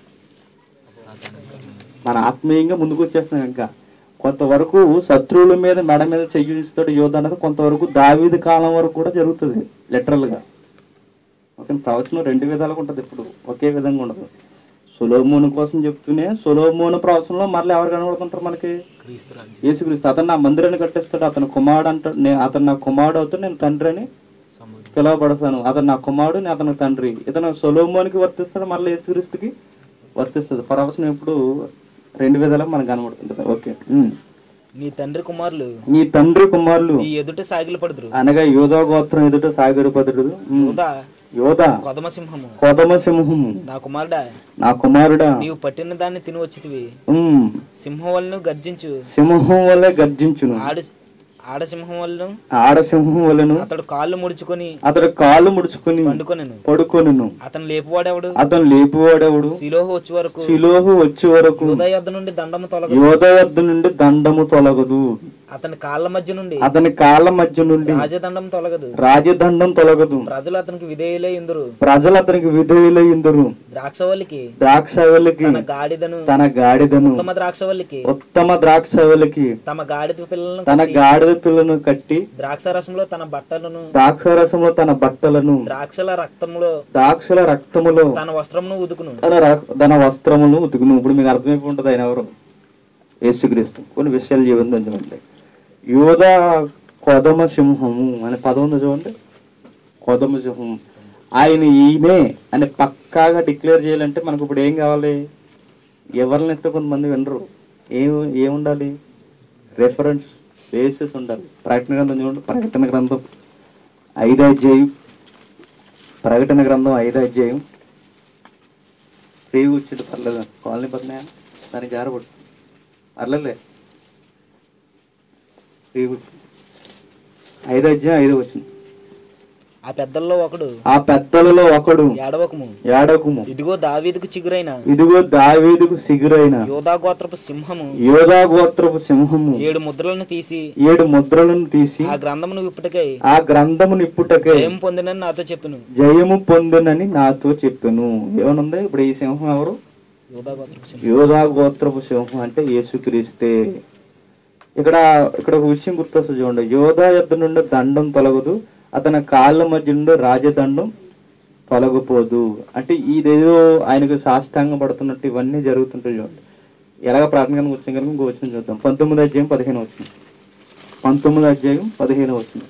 మన ఆత్మీయంగా ముందుకు వచ్చేస్తున్నాం. ఇంకా కొంతవరకు శత్రువుల మీద మెడ మీద చెయ్యిస్తాడు యోధ అన్నది కొంతవరకు దావీదు కాలం వరకు కూడా జరుగుతుంది లిటరల్ గా. ఓకే, ప్రవచనం రెండు విధాలుగా ఉంటుంది, ఇప్పుడు ఒకే విధంగా ఉండదు. సొలొమోను కోసం చెప్తూనే సొలొమోను ప్రవచనంలో మళ్ళీ ఎవరు కనబడుతుంటారు మనకి? యేసుక్రీస్తు. అతను నా మందిరాన్ని కట్టిస్తాడు, అతను కుమారుడు అంటాడు, నేను అతను నా కుమారుడు అవుతాడు, నేను తండ్రి అని పిలవబడతాను, అతను నా కుమారుడు, నేను అతను తండ్రి. ఇతను సొలొమోనుకి వర్తిస్తాడు, మళ్ళీ యేసుక్రీస్తుకి వర్తిస్తుంది. ప్రవచనం ఇప్పుడు రెండు విధాలుగా మనకు కనబడుతుంటది. ఓకే, నీ తండ్రి కుమారులు నీ తండ్రి కుమారులు నీ ఎదుట సాగిలు పడుదురు. అనగా యోధా గోత్రం ఎదుట సాగిలు పడుదురు. యోధా కొదమ సింహము కొదమ సింహము నా కుమారుడా నా కుమారుడా నీవు పట్టిన దాన్ని తిని వచ్చితివి. సింహం వలన గర్జించు సింహం వల్ల గర్జించును. ఆడు ఆడసింహం వలన ఆడసింహం వలను అతడు కాళ్ళు ముడుచుకొని అతడు కాళ్ళు ముడుచుకొని పండుకొనెను పడుకొనెను. అతను లేపువాడెవడు? అతను లేపువాడెవడు? శిలోహు వచ్చే వరకు శిలోహు వచ్చే వరకు యోధా యొద్ద నుండి దండము తొలగదు. యోధా యొద్ద నుండి దండము తొలగదు. అతని కాళ్ళ మధ్య నుండి అతని కాళ్ళ మధ్య నుండి రాజదండం తొలగదు. రాజదండం తొలగదు. ప్రజలు అతనికి విధేయులై ఇందురు. ప్రజలు అతనికి విధేయులై ఇందురు. ద్రాక్షవల్లికి ద్రాక్షవల్లికి తన గాడిదను తన గాడిదను ఉత్తమ ద్రాక్షవల్లికి ఉత్తమ ద్రాక్షవల్లికి తమ గాడిద పిల్లలను తన గాడిద పిల్లను కట్టి ద్రాక్షరసంలో తన బట్టలను ద్రాక్షరసంలో తన బట్టలను ద్రాక్షల రక్తములో ద్రాక్షల రక్తములో తన వస్త్రమును ఉదుకును. తన ర- తన వస్త్రమును ఉతుకును. ఇప్పుడు మీకు అర్థమైపోయి ఉంటుంది ఆయన ఎవరు? యేసుక్రీస్తు. కొన్ని విషయాలు జీవితం చూడండి. యోధా కొదమ సింహము అనే పదం ఉంది చూడండి, కొదమ సింహం. ఆయన ఈయనే అని పక్కాగా డిక్లేర్ చేయాలంటే మనకు ఇప్పుడు ఏం కావాలి? ఎవరిని ఇస్తే కొంతమంది వినరు. ఏం ఏముండాలి? రెఫరెన్స్ బేసిస్ ఉండాలి. ప్రకటన గ్రంథం చూడండి, ప్రకటన గ్రంథం ఐదో అధ్యాయం, ప్రకటన గ్రంథం ఐదో అధ్యాయం. ఫ్రీ కూర్చుంటే పర్లేదు, కాలనీ పడినా దానికి జారపడు పర్లేదులే. ఫ్రీ కూర్చు ఐదో అధ్యాయం ఐదో వచ్చింది. ఆ పెద్దల్లో ఒకడు ఆ పెద్దలలో ఒకడు ఏడవకము ఏడవకము ఇదిగో దావీదుకు చిగురైన ఇదిగో దావీదుకు సిగురైన యోధా గోత్రపు సింహము యోధా గోత్రపు సింహము ఏడు ముద్రలను తీసి ఏడు ముద్రలను తీసి ఆ గ్రంథమును విప్పుటకై ఆ గ్రంథమును ఇప్పుటకై జయం పొందినని నాతో చెప్పెను. జయము పొందునని నాతో చెప్పెను. ఏమనుంది ఇప్పుడు ఈ సింహం ఎవరు? యోధా గోత్రపు సింహం. యోధా గోత్రపు సింహం అంటే యేసుక్రీస్తే. ఇక్కడ ఇక్కడ ఒక విషయం గుర్తొస్తుంది చూడండి. యోధా యొద్ద నుండి దండం తొలగదు, అతని కాళ్ళ మధ్య నుండి రాజదండం తొలగిపోదు. అంటే ఇదేదో ఆయనకు సాష్టాంగం పడుతున్నట్టు ఇవన్నీ జరుగుతుంటాయి చూడండి. ఎలాగ ప్రార్థనగా వచ్చిన కనుక ఇంకో వచ్చిన చూద్దాం. పంతొమ్మిది అధ్యాయం పదిహేను వచ్చింది. పంతొమ్మిది అధ్యాయం పదిహేను వచ్చింది.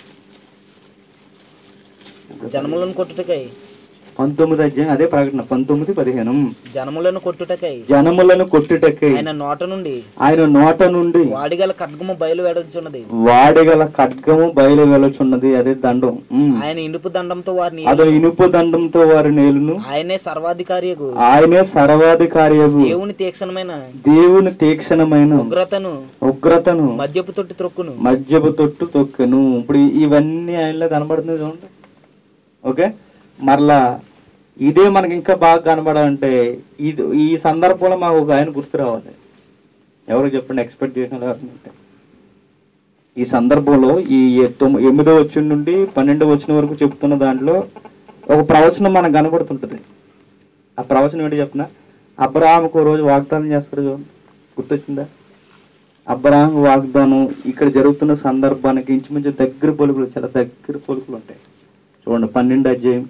జనములను కొట్టుటకై పంతొమ్మిది అధ్యాయం అదే ప్రకటన పంతొమ్మిది పదిహేను. జనములను కొట్టుటకై జనములను కొట్టుటకై ఆయన నోట నుండి ఆయన నోట నుండి వాడిగల ఖడ్గము బయలు వెడచున్నది. వాడిగల ఖడ్గము బయలు వెలుచున్నది. అదే దండం. ఆయన ఇనుపు దండంతో వారిని అతను ఇనుపు దండంతో వారి నేలును. ఆయనే సర్వాధికారియగు ఆయనే సర్వాధికారియగు దేవుని తీక్షణమైన దేవుని తీక్షణమైన ఉగ్రతను ఉగ్రతను మద్యపు తొట్టి త్రొక్కును మద్యపు తొట్టు తొక్కును. ఇప్పుడు ఇవన్నీ ఆయనలో కనబడుతుంది చూడండి. ఓకే, మరలా ఇదే మనకి ఇంకా బాగా కనబడాలంటే ఇది ఈ సందర్భంలో మాకు ఒక ఆయన గుర్తు రావాలి. ఎవరు చెప్పండి? ఎక్స్పెక్ట్ చేసిన ఎవరంటే ఈ సందర్భంలో ఈ తొమ్మిది ఎనిమిదో వచ్చిన నుండి పన్నెండో వచ్చిన వరకు చెప్తున్న దాంట్లో ఒక ప్రవచనం మనకు కనబడుతుంటది. ఆ ప్రవచనం ఏంటి చెప్పిన? అబ్రహాముకు ఒక రోజు వాగ్దానం చేస్తారు చూడండి. గుర్తొచ్చిందా? అబ్రహాం వాగ్దానం ఇక్కడ జరుగుతున్న సందర్భానికి ఇంచుమించు దగ్గర పొలుకులు, చాలా దగ్గర పొలుకులు ఉంటాయి చూడండి. పన్నెండు అధ్యాయం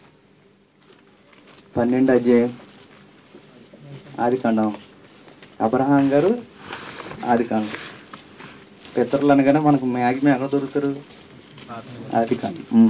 పన్నెండు అధ్యాయం ఆది కాండం. అబ్రహాం గారు ఆది కాండం. పితరులు అనగానే మనకు మ్యాక్సిమం ఎక్కడ దొరుకుతారు? ఆది కాండం.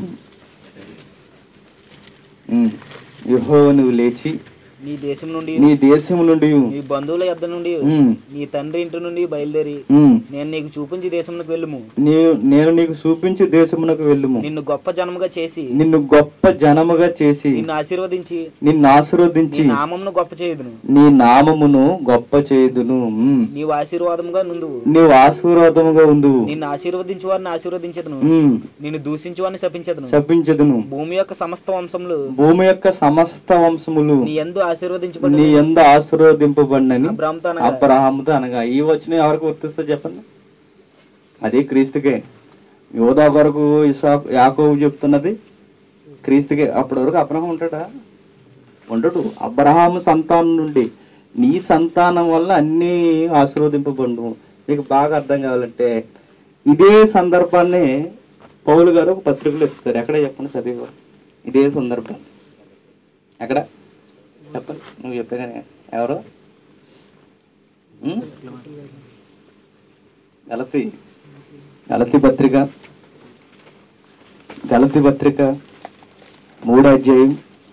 యెహోవా నువ్వు లేచి నీ దేశం నుండి నీ దేశం నుండి నీ బంధువుల యొద్ద నుండి నీ తండ్రి ఇంటి నుండి బయలుదేరి నేను నీకు చూపించి దేశమునకు వెళ్ళుము. నేను నీకు చూపించి దేశమునకు వెళ్ళుము. నిన్ను గొప్ప జనముగా చేసి నిన్ను గొప్ప జనముగా చేసి నిన్ను ఆశీర్వదించి నిన్ను ఆశీర్వదించి నీ నామమును గొప్ప చేయుదును. నీ నామమును గొప్ప చేయుదును. నీవు ఆశీర్వాదముగా నుండువు. నీవు ఆశీర్వాదముగా ఉండువు. నిన్ను ఆశీర్వదించు వారిని ఆశీర్వదించదును, నిన్ను దూషించు వారిని శపించదును. శపించదును. భూమి యొక్క సమస్త వంశములు భూమి యొక్క సమస్త వంశములు నీ యందు ఆశీర్వదించబడి నీ యందు ఆశీర్వదింపబడినని అబ్రహాముతో అబ్రహాముతో అనగా. ఈ వచ్చిన ఎవరికి వర్తిస్తో చెప్పండి? అదే క్రీస్తుకే. యోధా కొరకు ఇస్సాకు యాకోబు చెప్తున్నది క్రీస్తుకే. అప్పటి వరకు అబ్రహాం ఉంటాడా? ఉండడు. అబ్రహాము సంతానం నుండి నీ సంతానం వల్ల అన్నీ ఆశీర్వదింపబడు. మీకు బాగా అర్థం కావాలంటే ఇదే సందర్భాన్ని పౌలు గారు ఒక పత్రికలో ఇస్తారు. ఎక్కడ చెప్పండి చదివా? ఇదే సందర్భం ఎక్కడ చెప్పండి? నువ్వు చెప్పే కానీ ఎవరు? గలతీ గలతీ పత్రిక గలతీ పత్రిక మూడో అధ్యాయం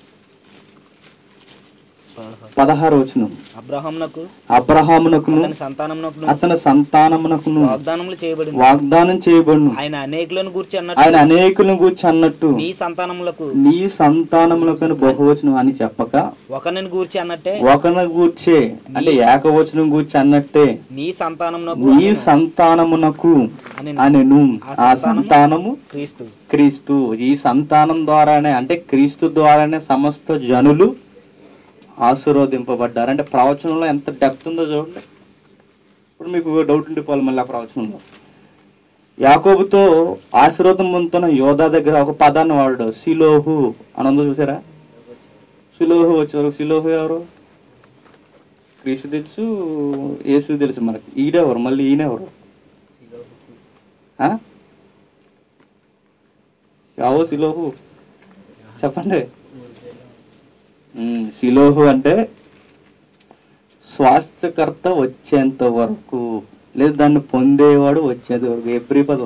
పదహారు వచనం. అబ్రహామునకు అబ్రహామునకును అతని సంతానమునకును అతని సంతానమునకును వాగ్దానములు చేయబడింది. వాగ్దానం చేయబడును. ఆయన అనేకులను గూర్చి అన్నట్టు ఆయన అనేకులను గూర్చి అన్నట్టు నీ సంతానములకు నీ సంతానములకు బహువచనం అని చెప్పక ఒకరిని గూర్చి అన్నట్టే ఒకరిని గూర్చే అంటే ఏకవచనం గూర్చి అన్నట్టే నీ సంతానమునకు నీ సంతానమునకు అనెను. ఆ సంతానము క్రీస్తు. క్రీస్తు. ఈ సంతానం ద్వారానే అంటే క్రీస్తు ద్వారానే సమస్త జనులు ఆశీర్వదింపబడ్డారు. అంటే ప్రవచనంలో ఎంత డెప్త్ ఉందో చూడండి. ఇప్పుడు మీకు డౌట్ ఉండిపోవాలి మళ్ళీ ఆ ప్రవచనంలో. యాకోబుతో ఆశీర్వాదం పొందుతున్న యోధా దగ్గర ఒక పదాన్ని వాడు సిలోహు అని ఉందో చూసారా? సిలోహు వచ్చారు. సిలోహు ఎవరు? క్రీస్తు తెలుసు, యేసు తెలుసు మనకి. ఈడెవరు? మళ్ళీ ఈయనెవరు? యావో సిలోహు చెప్పండి. సిలోహు అంటే స్వాస్థ్యకర్త వచ్చేంత వరకు, లేదు దాన్ని పొందేవాడు వచ్చేంత వరకు. ఎవ్రీ పదం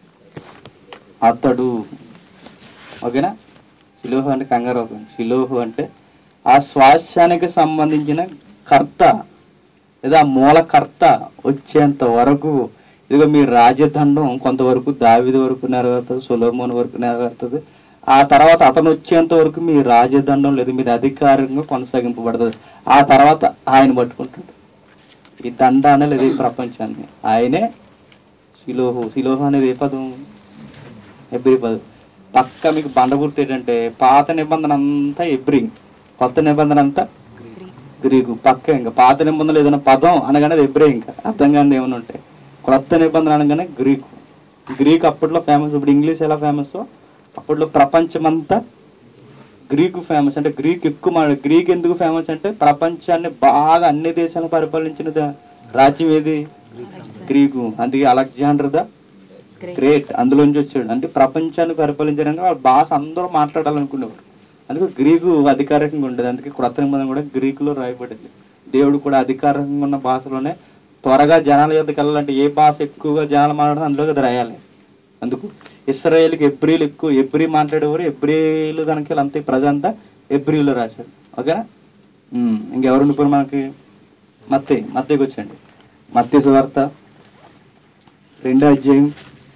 అతడు. ఓకేనా? సిలోహు అంటే కంగారు అవుతుంది. సిలోహు అంటే ఆ స్వాస్థ్యానికి సంబంధించిన కర్త లేదా మూలకర్త వచ్చేంత వరకు. ఇదిగో మీ రాజదండం కొంతవరకు దావీదు వరకు నెరవేరుతుంది, సొలొమోను వరకు నెరవేరుతుంది. ఆ తర్వాత అతను వచ్చేంత వరకు మీ రాజదండం లేదు, మీరు అధికారంగా కొనసాగింపబడుతుంది. ఆ తర్వాత ఆయన పట్టుకుంటాడు ఈ దండాన్ని లేదు ఈ ప్రపంచాన్ని. ఆయనే సిలోహు. సిలోహు అనేది ఏ పదం? హెబ్రీ పదం. పక్క మీకు బండ గుర్తు ఏంటంటే పాత నిబంధన అంతా ఎబ్రి, కొత్త నిబంధన అంతా గ్రీకు. పక్క ఇంకా పాత నిబంధనలు ఏదైనా పదం అనగానే అది ఎబ్రే, ఇంకా అర్థం కానీ ఏమైనా ఉంటాయి. కొత్త నిబంధన అనగానే గ్రీకు. గ్రీక్ అప్పట్లో ఫేమస్. ఇప్పుడు ఇంగ్లీష్ ఎలా ఫేమస్ అప్పట్లో ప్రపంచమంతా గ్రీకు ఫేమస్. అంటే గ్రీక్ ఎక్కువ మాట. గ్రీక్ ఎందుకు ఫేమస్ అంటే ప్రపంచాన్ని బాగా అన్ని దేశాలను పరిపాలించిన రాజ్యం ఏది? గ్రీకు. అందుకే అలెగ్జాండర్ ద గ్రేట్ అందులోంచి వచ్చాడు. అంటే ప్రపంచాన్ని పరిపాలించడానికి వాళ్ళ భాష అందరూ మాట్లాడాలనుకునేవారు. అందుకే గ్రీకు అధికారికంగా ఉండేది. అందుకే క్రొత్త నిబంధన కూడా గ్రీకులో రాయబడింది. దేవుడు కూడా అధికారికంగా ఉన్న భాషలోనే త్వరగా జనాల యొద్దకు వెళ్ళాలంటే ఏ భాష ఎక్కువగా జనాలు మాట్లాడితే అందులో కదా రాయాలి. అందుకు ఇశ్రాయేల్కి ఎబ్రిలు ఎక్కువ, ఎబ్రి మాట్లాడేవారు. ఎబ్రిలు కనుక అంతే ప్రజంతా ఎబ్రిలో రాశారు. ఓకేనా? ఇంకెవరు ఉండిపోయి మనకి మత్తయి. మత్తయికి వచ్చండి. మత్తయి సువార్త రెండో అధ్యాయం.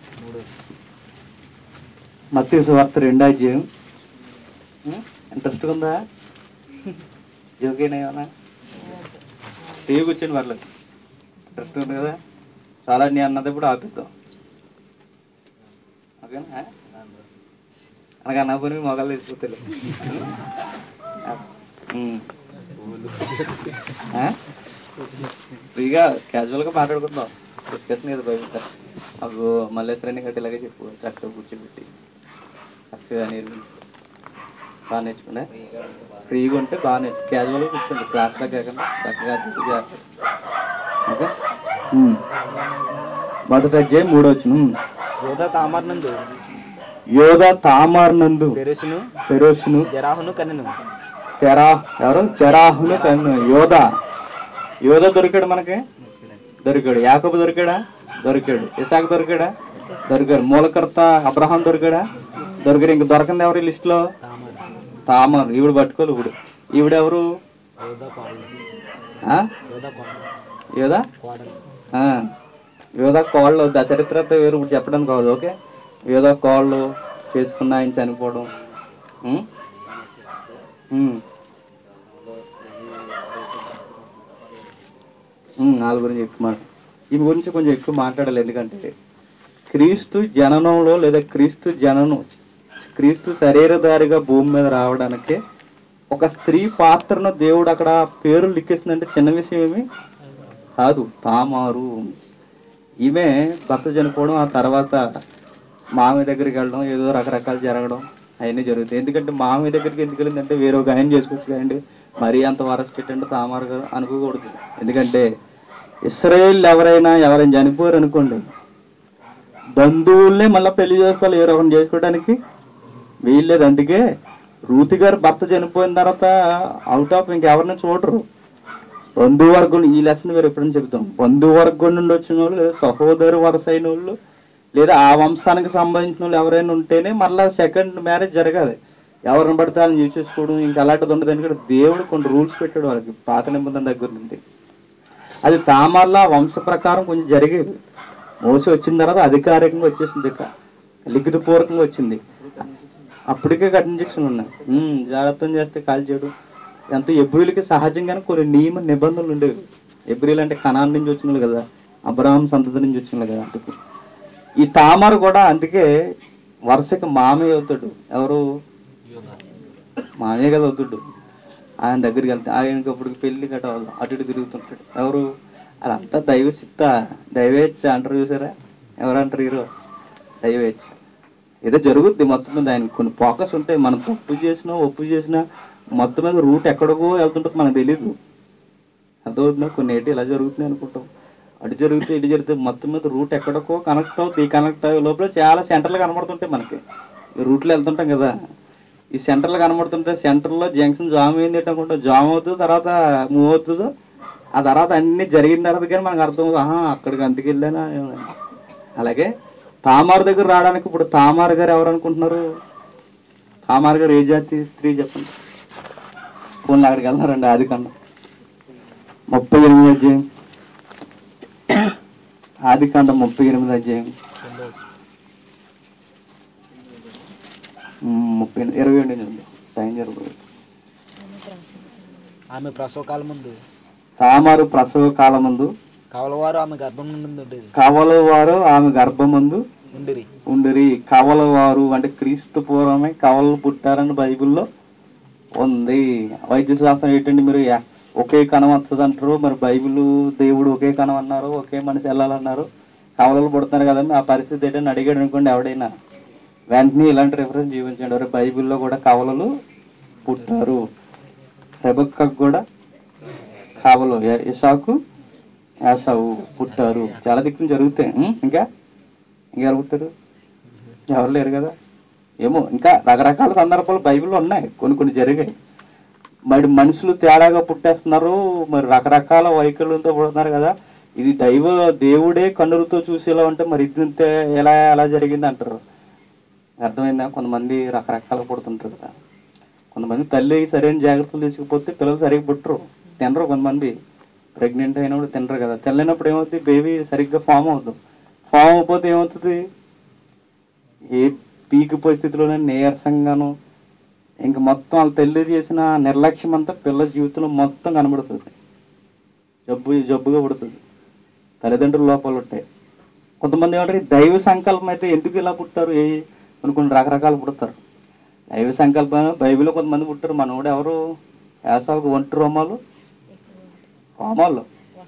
మత్తయి సువార్త రెండో అధ్యాయం. ఇంట్రెస్ట్గా ఉందా? జోకేనా ఏమన్నా? టీవీ కూర్చొని పర్లేదు. ఇంట్రెస్ట్ ఉంది కదా? చాలా నీ అన్నది ఇప్పుడు ఆపిద్దాం. ఓకేనా? అనగా అన్న పోనీ మొగలు తీసుకుతలే. ఫ్రీగా క్యాజువల్గా మాట్లాడుకుందాం. డిస్కషన్ ఏదో బయట మాకు మల్లేశ్వరాన్ని గట్టి ఇలాగే చెప్పు. చక్కగా కూర్చోబెట్టి చక్కగా నేర్పి బాగా నేర్చుకుంటే ఫ్రీగా ఉంటే బాగా నేర్చు. క్యాజువల్గా కూర్చోండి, క్లాస్లో కాకుండా చక్కగా తీసుకు. ఓకే. మొదటి అధ్యాయం మూడో వచనం. యోధా తామార్ నందు యోధా తామార్ నందు పెరెసును పెరోసును జెరాహును కనెను. చెరా ఎవరు? చెరాహును కన్ను. యోధా యోధా దొరికాడు మనకి, దొరికాడు. యాకోబు దొరికాడా? దొరికాడు. ఇసాకు దొరికాడా? దొరికాడు. మూలకర్త అబ్రహాం దొరికాడా? దొరికాడు. ఇంక దొరకంది ఎవరు ఈ లిస్టులో? తామార్. ఈవిడ పట్టుకోలు. ఇప్పుడు ఈవిడెవరు? యోధా యోధా కోళ్ళు. దచరిత్రతో వేరు ఇప్పుడు చెప్పడం కాదు. ఓకే. యోధా కోళ్ళు చేసుకున్న ఆయన చనిపోవడం. వాళ్ళ గురించి ఎక్కువ మాట ఈమె గురించి కొంచెం ఎక్కువ మాట్లాడాలి. ఎందుకంటే క్రీస్తు జననంలో లేదా క్రీస్తు జననం క్రీస్తు శరీరధారిగా భూమి మీద రావడానికి ఒక స్త్రీ పాత్రను దేవుడు అక్కడ పేరు లిఖిస్తుందంటే చిన్న విషయం ఏమి కాదు. తామారు. ఈమె భర్త చనిపోవడం, ఆ తర్వాత మామి దగ్గరికి వెళ్ళడం, ఏదో రకరకాలు జరగడం అవన్నీ జరుగుతాయి. ఎందుకంటే మామి దగ్గరికి ఎందుకు వెళ్ళిందంటే వేరే ఒక ఆయన చేసుకోవచ్చు కదండి. మరీ అంత వరస్ట్ అంటే తామారు గారు అనుకోకూడదు. ఎందుకంటే ఇశ్రాయేల్ ఎవరైనా ఎవరైనా చనిపోయారు అనుకోండి, బంధువుల్నే మళ్ళీ పెళ్లి చేసుకోవాలి. ఏ రకం చేసుకోవడానికి వీల్లేదు. అందుకే రూతి గారు భర్త చనిపోయిన తర్వాత అవుట్ ఆఫ్ ఇంకెవరిని చూడరు. బంధువర్గం, ఈ లెసన్ మీరు ఎప్పుడైనా చెబుతాం. బంధువర్గం నుండి వచ్చిన వాళ్ళు, లేదా సహోదరు వరుస అయిన వాళ్ళు, లేదా ఆ వంశానికి సంబంధించిన వాళ్ళు ఎవరైనా ఉంటేనే మళ్ళీ సెకండ్ మ్యారేజ్ జరగాలి. ఎవరిని పడితే వాళ్ళని చూసేసుకోవడం ఇంకా అలాంటిది ఉండదు. ఎందుకంటే దేవుడు కొన్ని రూల్స్ పెట్టాడు వాళ్ళకి పాత నిబంధన దగ్గర నుండి. అది తామార్లా వంశ ప్రకారం కొంచెం జరిగేది. మోసి వచ్చిన తర్వాత అధికారికంగా వచ్చేసింది, ఇక లిఖితపూర్వకంగా వచ్చింది. అప్పటికే కఠిన శిక్షలు ఉన్నాయి. జాగ్రత్తం చేస్తే కాల్ చేయడం ఎంత. ఎబ్రిలకి సహజంగానే కొన్ని నియమ నిబంధనలు ఉండేవి. ఎబ్రిల్ అంటే కనాన్ నుంచి వచ్చిన కదా, అబ్రహాం సంతతి నుంచి వచ్చిన కదా. అందుకు ఈ తామారు కూడా అందుకే వరుసకి మామయ్య అవుతాడు. ఎవరు? మామయ్య కదా అవుతాడు. ఆయన దగ్గరికి వెళ్తే ఆయనకి అప్పటికి పెళ్లి గట్ట అటు ఇటు తిరుగుతుంటాడు. ఎవరు? అదంతా దైవచిత్త, దైవేచ్ఛ అంటారు చూసారా? ఎవరంటారు? హీరో దైవేచ్ఛ. ఏదో జరుగుద్ది మొత్తం మీద. ఆయన కొన్ని ఫోకస్ ఉంటాయి. మనం తప్పు చేసినా ఒప్పు చేసినా మొత్తం మీద రూట్ ఎక్కడికో వెళ్తుంటుంది, మనకు తెలీదు. అర్థమవుతుందా? కొన్ని ఏంటి ఇలా జరుగుతున్నాయి అనుకుంటాం, అటు జరిగితే ఇటు జరిగితే మొత్తం మీద రూట్ ఎక్కడికో కనెక్ట్ అవుతుంది. ఈ కనెక్ట్ అయ్యే లోపల చాలా సెంటర్లు కనబడుతుంటాయి మనకి. ఈ రూట్లో వెళ్తుంటాం కదా, ఈ సెంటర్లు కనబడుతుంటే సెంటర్లో జంక్షన్ జామ్ అయింది అనుకుంటాం. జామ్ అవుతుంది, తర్వాత మూవ్ అవుతుందో, ఆ తర్వాత అన్ని జరిగిన తర్వాత కానీ మనకు అర్థం ఆహా అక్కడికి అందుకు వెళ్ళానా. అలాగే తామారు దగ్గర రావడానికి ఇప్పుడు తామారు గారు ఎవరు అనుకుంటున్నారు? తామారు గారు ఏ జాతి స్త్రీ చెప్పండి. ఫోన్లో అక్కడికి వెళ్తున్నారండి. ఆది కాండం ముప్పై ఎనిమిది అధ్యాయం. ఆది కాండం ముప్పై ఎనిమిది అధ్యాయం ముప్పై ఇరవై రెండు టైం జరుగుతుంది. ఆమె ప్రసవ కాలం ముందు తామారు ప్రసవ కాలం ముందు కవలవారు ఆమె గర్భం నుండి ఉండేది. కవలవారు ఆమె గర్భం ముందు ఉండిరి ఉండిరి కవల వారు అంటే క్రీస్తు పూర్వమే కవలలు పుట్టారని బైబిల్లో ఉంది. వైద్య శాస్త్రం ఏంటంటే మీరు ఒకే కణం వస్తుంది అంటారు, మరి బైబిల్ దేవుడు ఒకే కణం అన్నారు, ఒకే మనిషి వెళ్ళాలన్నారు, కవలలు పుడుతున్నారు కదండి. ఆ పరిస్థితి ఏంటని అడిగాడు అనుకోండి ఎవడైనా, వెంటనే ఇలాంటి రిఫరెన్స్ జీవించండి. ఎవరు బైబిల్లో కూడా కవలలు పుట్టారు, రెబెక్కకు కూడా కవలు, ఇసాకు యాసావు పుట్టారు. చాలా దిక్కులు జరుగుతాయి. ఇంకా ఇంకెవరు పుట్టారు? ఎవరు లేరు కదా. ఏమో ఇంకా రకరకాల సందర్భాలు బైబిల్లో ఉన్నాయి, కొన్ని కొన్ని జరిగాయి. మరి మనుషులు తేడాగా పుట్టేస్తున్నారు, మరి రకరకాల వైకల్యంతో పుడుతున్నారు కదా. ఇది దైవ దేవుడే కన్నులతో చూసేలా ఉంటే మరి ఇది ఎలా ఎలా జరిగింది అంటారు. అర్థమైందా? కొంతమంది రకరకాల పుడుతుంటారు కదా. కొంతమంది తల్లి సరైన జాగ్రత్తలు తీసుకుపోతే పిల్లలు సరిగ్గా పుట్టరు, తినరు. కొంతమంది ప్రెగ్నెంట్ అయినప్పుడు తినరు కదా. తెల్లైనప్పుడు ఏమవుతుంది, బేబీ సరిగ్గా ఫామ్ అవుతుంది. ఫామ్ అయిపోతే ఏమవుతుంది, ఏ పీక్ పరిస్థితిలోనే నీరసంగాను, ఇంక మొత్తం వాళ్ళు తల్లి చేసిన నిర్లక్ష్యం అంతా పిల్లల జీవితంలో మొత్తం కనబడుతుంది. జబ్బు జబ్బుగా పుడుతుంది, తల్లిదండ్రుల లోపాలు ఉంటాయి. కొంతమంది ఏమంటారు దైవ సంకల్పం అయితే ఎందుకు ఇలా పుట్టారు, ఏ కొన్ని కొన్ని రకరకాలు పుడతారు. దైవ సంకల్పం బైబిల్లో కొంతమంది పుట్టారు. మనోడు ఎవరు, యాసావుకు ఒంటి రోమాలు, రోమాలు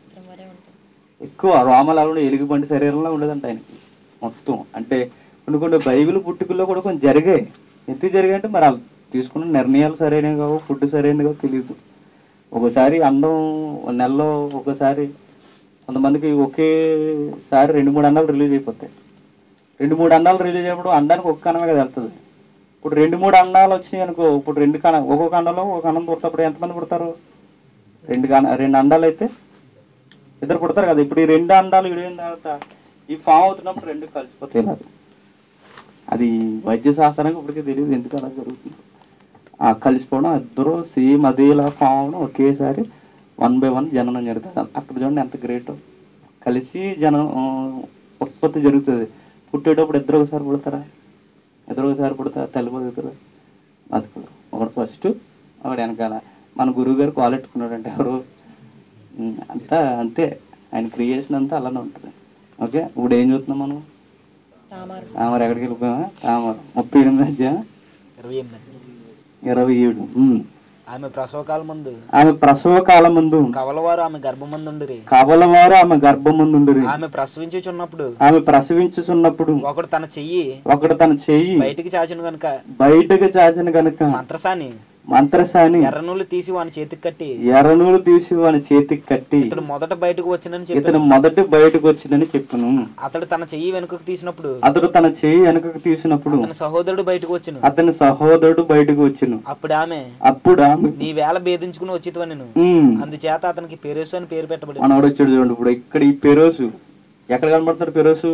ఎక్కువ రోమాలు అలా ఎలుగుబంటి శరీరంలో ఉండదంట ఆయనకి మొత్తం. అంటే కొన్ని కొన్ని బైబిల్ పుట్టుకల్లో కూడా కొంచెం జరిగాయి. ఎందుకు జరిగాయి అంటే మరి వాళ్ళు తీసుకున్న నిర్ణయాలు సరైనవి కావు, ఫుడ్ సరైనది కావు తెలియదు. ఒకసారి అండం నెలలో ఒకసారి కొంతమందికి ఒకేసారి రెండు మూడు అండాలు రిలీజ్ అయిపోతాయి. రెండు మూడు అండాలు రిలీజ్ అయినప్పుడు అండానికి ఒక్క కణమే కదా వెళ్తుంది. ఇప్పుడు రెండు మూడు అండాలు వచ్చినాయి అనుకో, ఇప్పుడు రెండు కణ ఒక్కొక్క అండంలో ఒక అండం పుడతాప్పుడు ఎంతమంది పుడతారు? రెండు కణ రెండు అండాలు అయితే ఇద్దరు పుడతారు కదా. ఇప్పుడు ఈ రెండు అండాలు విడిన తర్వాత ఈ ఫామ్ అవుతున్నప్పుడు రెండు కలిసిపోతాయి. అది అది వైద్య శాస్త్రానికి ఇప్పటికీ తెలియదు ఎందుకు అలా జరుగుతుంది. ఆ కలిసిపోవడం ఇద్దరు సేమ్ అదేలా ఫామ్ అవడం, ఒకేసారి వన్ బై వన్ జననం జరుగుతుంది. అక్కడ చూడండి ఎంత గ్రేట్, కలిసి జనం ఉత్పత్తి జరుగుతుంది. పుట్టేటప్పుడు ఇద్దరు ఒకసారి పుడతారా? ఇద్దరు ఒకసారి పుడతారా? తల్లి బతుకుతారా? బతుకుతారు. ఒకటి ఫస్ట్, ఒకటి వెనకాల. మన గురువు గారు కాలెట్టుకున్నాడు అంటే ఎవరు అంతా అంతే, ఆయన క్రియేషన్ అంతా అలానే ఉంటుంది. ఓకే, ఇప్పుడు ఏం చూస్తున్నాం మనం? తామర ఎక్కడికి వెళ్ళిపోయామా? తామర ముప్పై ఎనిమిది అధ్యాయం ఇరవై ఎనిమిది ఇరవై ఏడు ఆమె ప్రసవ కాలం ముందు ఆమె ప్రసవ కాలం ముందు కవలవారు ఆమె గర్భమందుండిరి కవలవారు ఆమె గర్భమందుండిరి ఆమె ప్రసవించుచున్నప్పుడు ఆమె ప్రసవించుచున్నప్పుడు ఒకడు తన చెయ్యి ఒకడు తన చెయ్యి బయటికి చాచిన గనుక బయటకు చాచిన గనుక మంత్రసాని మంత్రసాని ఎర్రనూలు తీసి వాని చేతికి కట్టి ఎర్రనూలు తీసి వాని చేతికి కట్టి ఇతడు మొదట బయటకు వచ్చినని చెప్పి ఇతను మొదటి బయటకు వచ్చినని చెప్పును. అతడు తన చెయ్యి వెనుకకు తీసినప్పుడు అతడు తన చెయ్యి వెనుకకు తీసినప్పుడు అతని సహోదరుడు బయటకు వచ్చును అతని సహోదరుడు బయటకు వచ్చును. అప్పుడు ఆమె అప్పుడు ఆమె నీ వేళ భేదించుకుని వచ్చితవని అందుచేత అతనికి పెరోసు అని పేరు పెట్టబడి మనోడు వచ్చాడు చూడండి. ఇప్పుడు ఇక్కడ ఈ పెరోసు ఎక్కడ కనబడుతున్నాడు? పెరోసు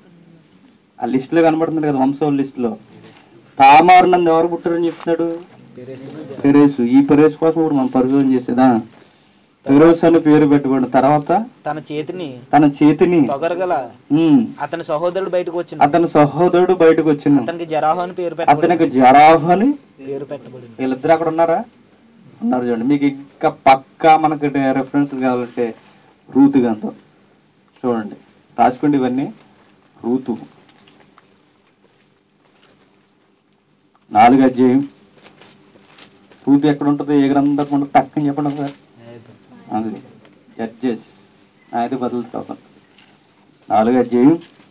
ఆ లిస్ట్ లో కనబడుతున్నాడు కదా, వంశం లిస్ట్ లో. తామారు నందు ఎవరు పుట్టారని చెప్తున్నాడు? పెరేసు. ఈ పెరేసు కోసం ఇప్పుడు మనం పరిశోధన చేసేదా? పెరోస్ అని పేరు పెట్టుకోండి. తర్వాత తన చేతిని తన చేతిని తొగరగల అతని సహోదరుడు బయటకు వచ్చిన అతని సహోదరుడు బయటకు వచ్చిన అతనికి జరాహు అని పేరు అతనికి జరాహు అని పేరు పెట్టబడి. వీళ్ళిద్దరు అక్కడ ఉన్నారా? ఉన్నారు చూడండి. మీకు ఇంకా పక్కా మనకి రెఫరెన్స్ కావాలంటే రూతు గ్రంథం చూడండి, రాసుకోండి ఇవన్నీ. రూతు నాలుగు అధ్యాయం. రూతు ఎక్కడ ఉంటుంది? ఏ గ్రంథం ఉంటుంది? టక్కని చెప్పండి సార్. అది జడ్జెస్ అయితే బదులుతా నాలుగు అధ్యాయం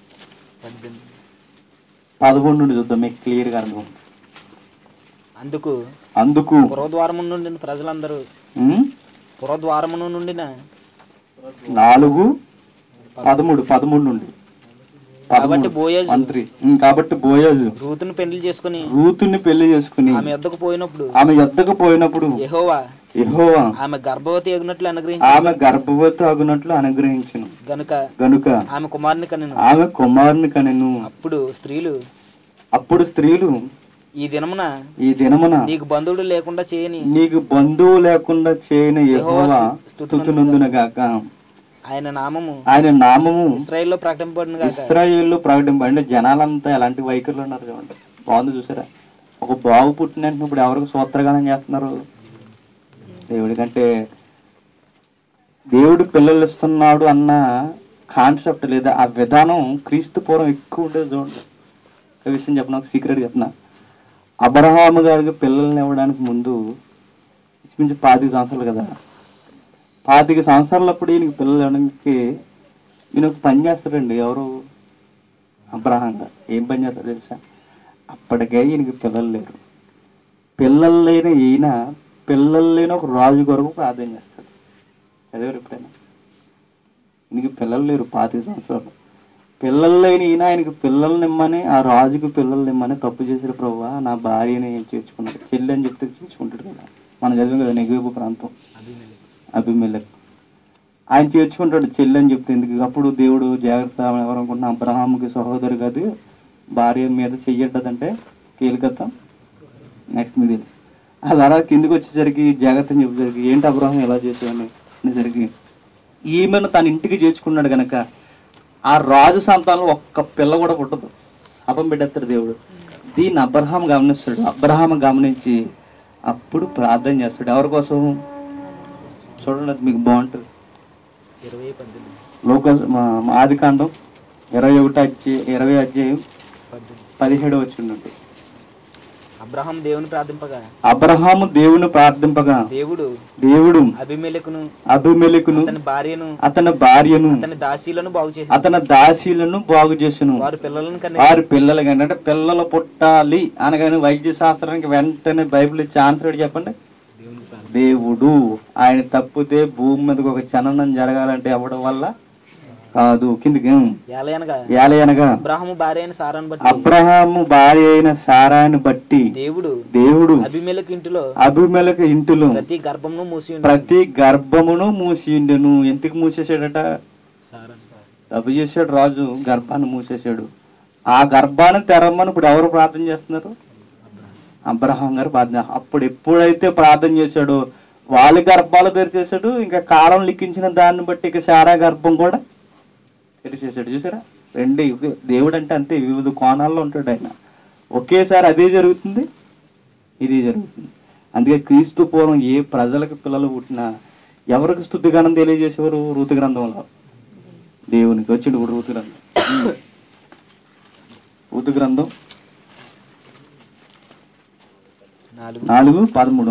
పదకొండు నుండి చూద్దాం, మీకు క్లియర్గా అర్థం. అందుకు అందుకు పురద్వారము నుండి ప్రజలందరూ పురద్వారము నుండిన నాలుగు పదమూడు పదమూడు నుండి కాబట్టి బోయజు మంత్రి కాబట్టి బోయజు రూతుని పెళ్లి చేసుకుని రూతుని పెళ్లి చేసుకుని ఆమె యొద్దకు పోయినప్పుడు ఆమె యొద్దకు పోయినప్పుడు యెహోవా యెహోవా ఆమె గర్భవతి అగునట్లు అనుగ్రహించి ఆమె గర్భవతి అగునట్లు అనుగ్రహించును గనుక గనుక ఆమె కుమారుని కనెను ఆమె కుమారుని కనెను. అప్పుడు స్త్రీలు అప్పుడు స్త్రీలు ఈ దినమున ఈ దినమున నీకు బంధువులు లేకుండా చేయని నీకు బంధువు లేకుండా చేయని యెహోవా స్తుతినందున గాక. ఆయన నామము ఆయన నామము ఇశ్రాయేలులో ప్రకటింపబడును గాక. ఇశ్రాయేలులో ప్రకటింపబడి. అంటే జనాలంతా ఎలాంటి వైఖరులు ఉన్నారు చూడండి. బాగుంది చూసారా? ఒక బాబు పుట్టినట్టు ఇప్పుడు ఎవరికి సూత్రగానం చేస్తున్నారు? దేవుడి కంటే దేవుడు పిల్లలు ఇస్తున్నాడు అన్న కాన్సెప్ట్ లేదా ఆ విధానం క్రీస్తు పూర్వం ఎక్కువ ఉండేది. చూడండి, ఒక విషయం చెప్పిన, ఒక సీక్రెట్ చెప్పిన. అబ్రహాము గారికి పిల్లల్ని ఇవ్వడానికి ముందు ఇంచుమించు పాతిక సంవత్సరాలు కదా, పాతిక సంవత్సరాలప్పుడు ఈయనకి పిల్లలు ఇవ్వడానికి ఈయన ఒక పని చేస్తాడండి. ఎవరు? అబ్రహాం గారు. ఏం పని చేస్తాడు తెలుసా? అప్పటికే ఈయనకి పిల్లలు లేరు. పిల్లలు లేని ఈయన పిల్లలు లేని ఒక రాజు కొరకు ప్రార్థన చేస్తాడు. చదివారు ఎప్పుడైనా? ఈయనకి పిల్లలు లేరు, పాతిక సంవత్సరాలు. పిల్లలు లేని ఈయన ఆయనకి పిల్లలు నిమ్మని, ఆ రాజుకి పిల్లలు నిమ్మని తప్పు చేశాడు. ప్రభువా, నా భార్యని చేర్చుకున్నాడు. చెల్లి అని చెప్తే చేర్చుకుంటాడు కదా, మనం చదివాం కదా, నెగేబు ప్రాంతం అబీమెలెకు. ఆయన చేర్చుకుంటాడు చెల్లి అని చెప్తే ఎందుకు. అప్పుడు దేవుడు జాగ్రత్త, ఎవరనుకుంటున్నా, అబ్రహాముకి సహోదరు కాదు, భార్య మీద చెయ్యడ్డదంటే కీలకత్తం. నెక్స్ట్ మీద తెలుసు. అది అలా కిందికి వచ్చేసరికి జాగ్రత్త అని చెప్పేసరికి, ఏంటి అబ్రహాం ఎలా చేసావని అనేసరికి, ఈమెను తన ఇంటికి చేర్చుకున్నాడు కనుక ఆ రాజు సంతానంలో ఒక్క పిల్ల కూడా పుట్టదు, అపం పెట్టేస్తాడు దేవుడు. దీన్ని అబ్రహాం గమనిస్తాడు. అబ్రహాం గమనించి అప్పుడు ప్రార్థన చేస్తాడు. ఎవరి కోసం? చూడండి, అది మీకు బాగుంటుంది. లోక ఆది కాండం ఇరవై ఒకటి అధ్యాయం ఇరవై అధ్యాయం పదిహేడు వచ్చి ఉన్నట్టు. అబ్రహాం దేవుని ప్రార్థింపగా అబ్రహాము దేవుని ప్రార్థింపగా దేవుడు దేవుడు అబీమెలెకును అబీమెలెకును అతని భార్యను అతని భార్యను అతని దాసీలను బాగు చేసి అతని దాసీలను బాగు చేసెను. వారి పిల్లలను కన్నా వారి పిల్లలు కానీ, అంటే పిల్లలు పుట్టాలి అనగానే వైద్య శాస్త్రానికి వెంటనే బైబిల్ ఇచ్చే ఆన్సర్ చెప్పండి, దేవుడు. ఆయన తప్పితే భూమి మీదకి ఒక చలనం జరగాలంటే అవ్వడం వల్ల కాదు. కిందికి ఏలయనగా అబ్రహాము భార్య అయిన సారాను బట్టి అబ్రహాము భార్య అయిన సారాను బట్టి దేవుడు దేవుడు అబీమెలెకు ఇంటిలో అబీమెలెకు ఇంటిలో ప్రతి గర్భమును మూసి ప్రతి గర్భమును మూసిండెను. ఎందుకు మూసేసాడట? తప్పు చేశాడు రాజు, గర్భాన్ని మూసేశాడు. ఆ గర్భాన్ని తెరమ్మని ఇప్పుడు ఎవరు ప్రార్థన చేస్తున్నారు? అబ్రహాం గారు ప్రార్థన. అప్పుడు ఎప్పుడైతే ప్రార్థన చేశాడో వాళ్ళ గర్భాలు తెరిచేశాడు. ఇంకా కాలం లిఖించిన దాన్ని బట్టి ఇక సారా గర్భం కూడా తెరిచేశాడు. చూసారా? రెండు దేవుడు అంటే అంతే, వివిధ కోణాల్లో ఉంటాడు ఆయన. ఒకేసారి అదే జరుగుతుంది, ఇది జరుగుతుంది. అందుకే క్రీస్తు పూర్వం ఏ ప్రజలకు పిల్లలు పుట్టినా ఎవరికి స్తుతిగానం తెలియజేసేవారు? రూతు గ్రంథంలో దేవునికి వచ్చిండు. ఇప్పుడు రూతు గ్రంథం రూతు గ్రంథం నాలుగు పదమూడు.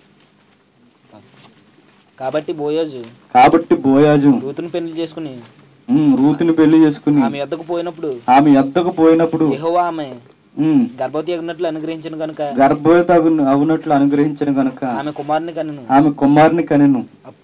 కాబట్టి బోయాజు కాబట్టి బోయాజు రూతును పెళ్లి చేసుకుని రూతుని పెళ్లి చేసుకుని ఆమె యొద్దకు పోయినప్పుడు ఆమె యొద్దకు పోయినప్పుడు యెహోవా ఆమె గర్భవతి అగినట్లు అనుగ్రహించను కనుక గర్భవతి అవునట్లు అనుగ్రహించను కనుక ఆమె కుమారుని కనెను ఆమె కుమారుని కనెను.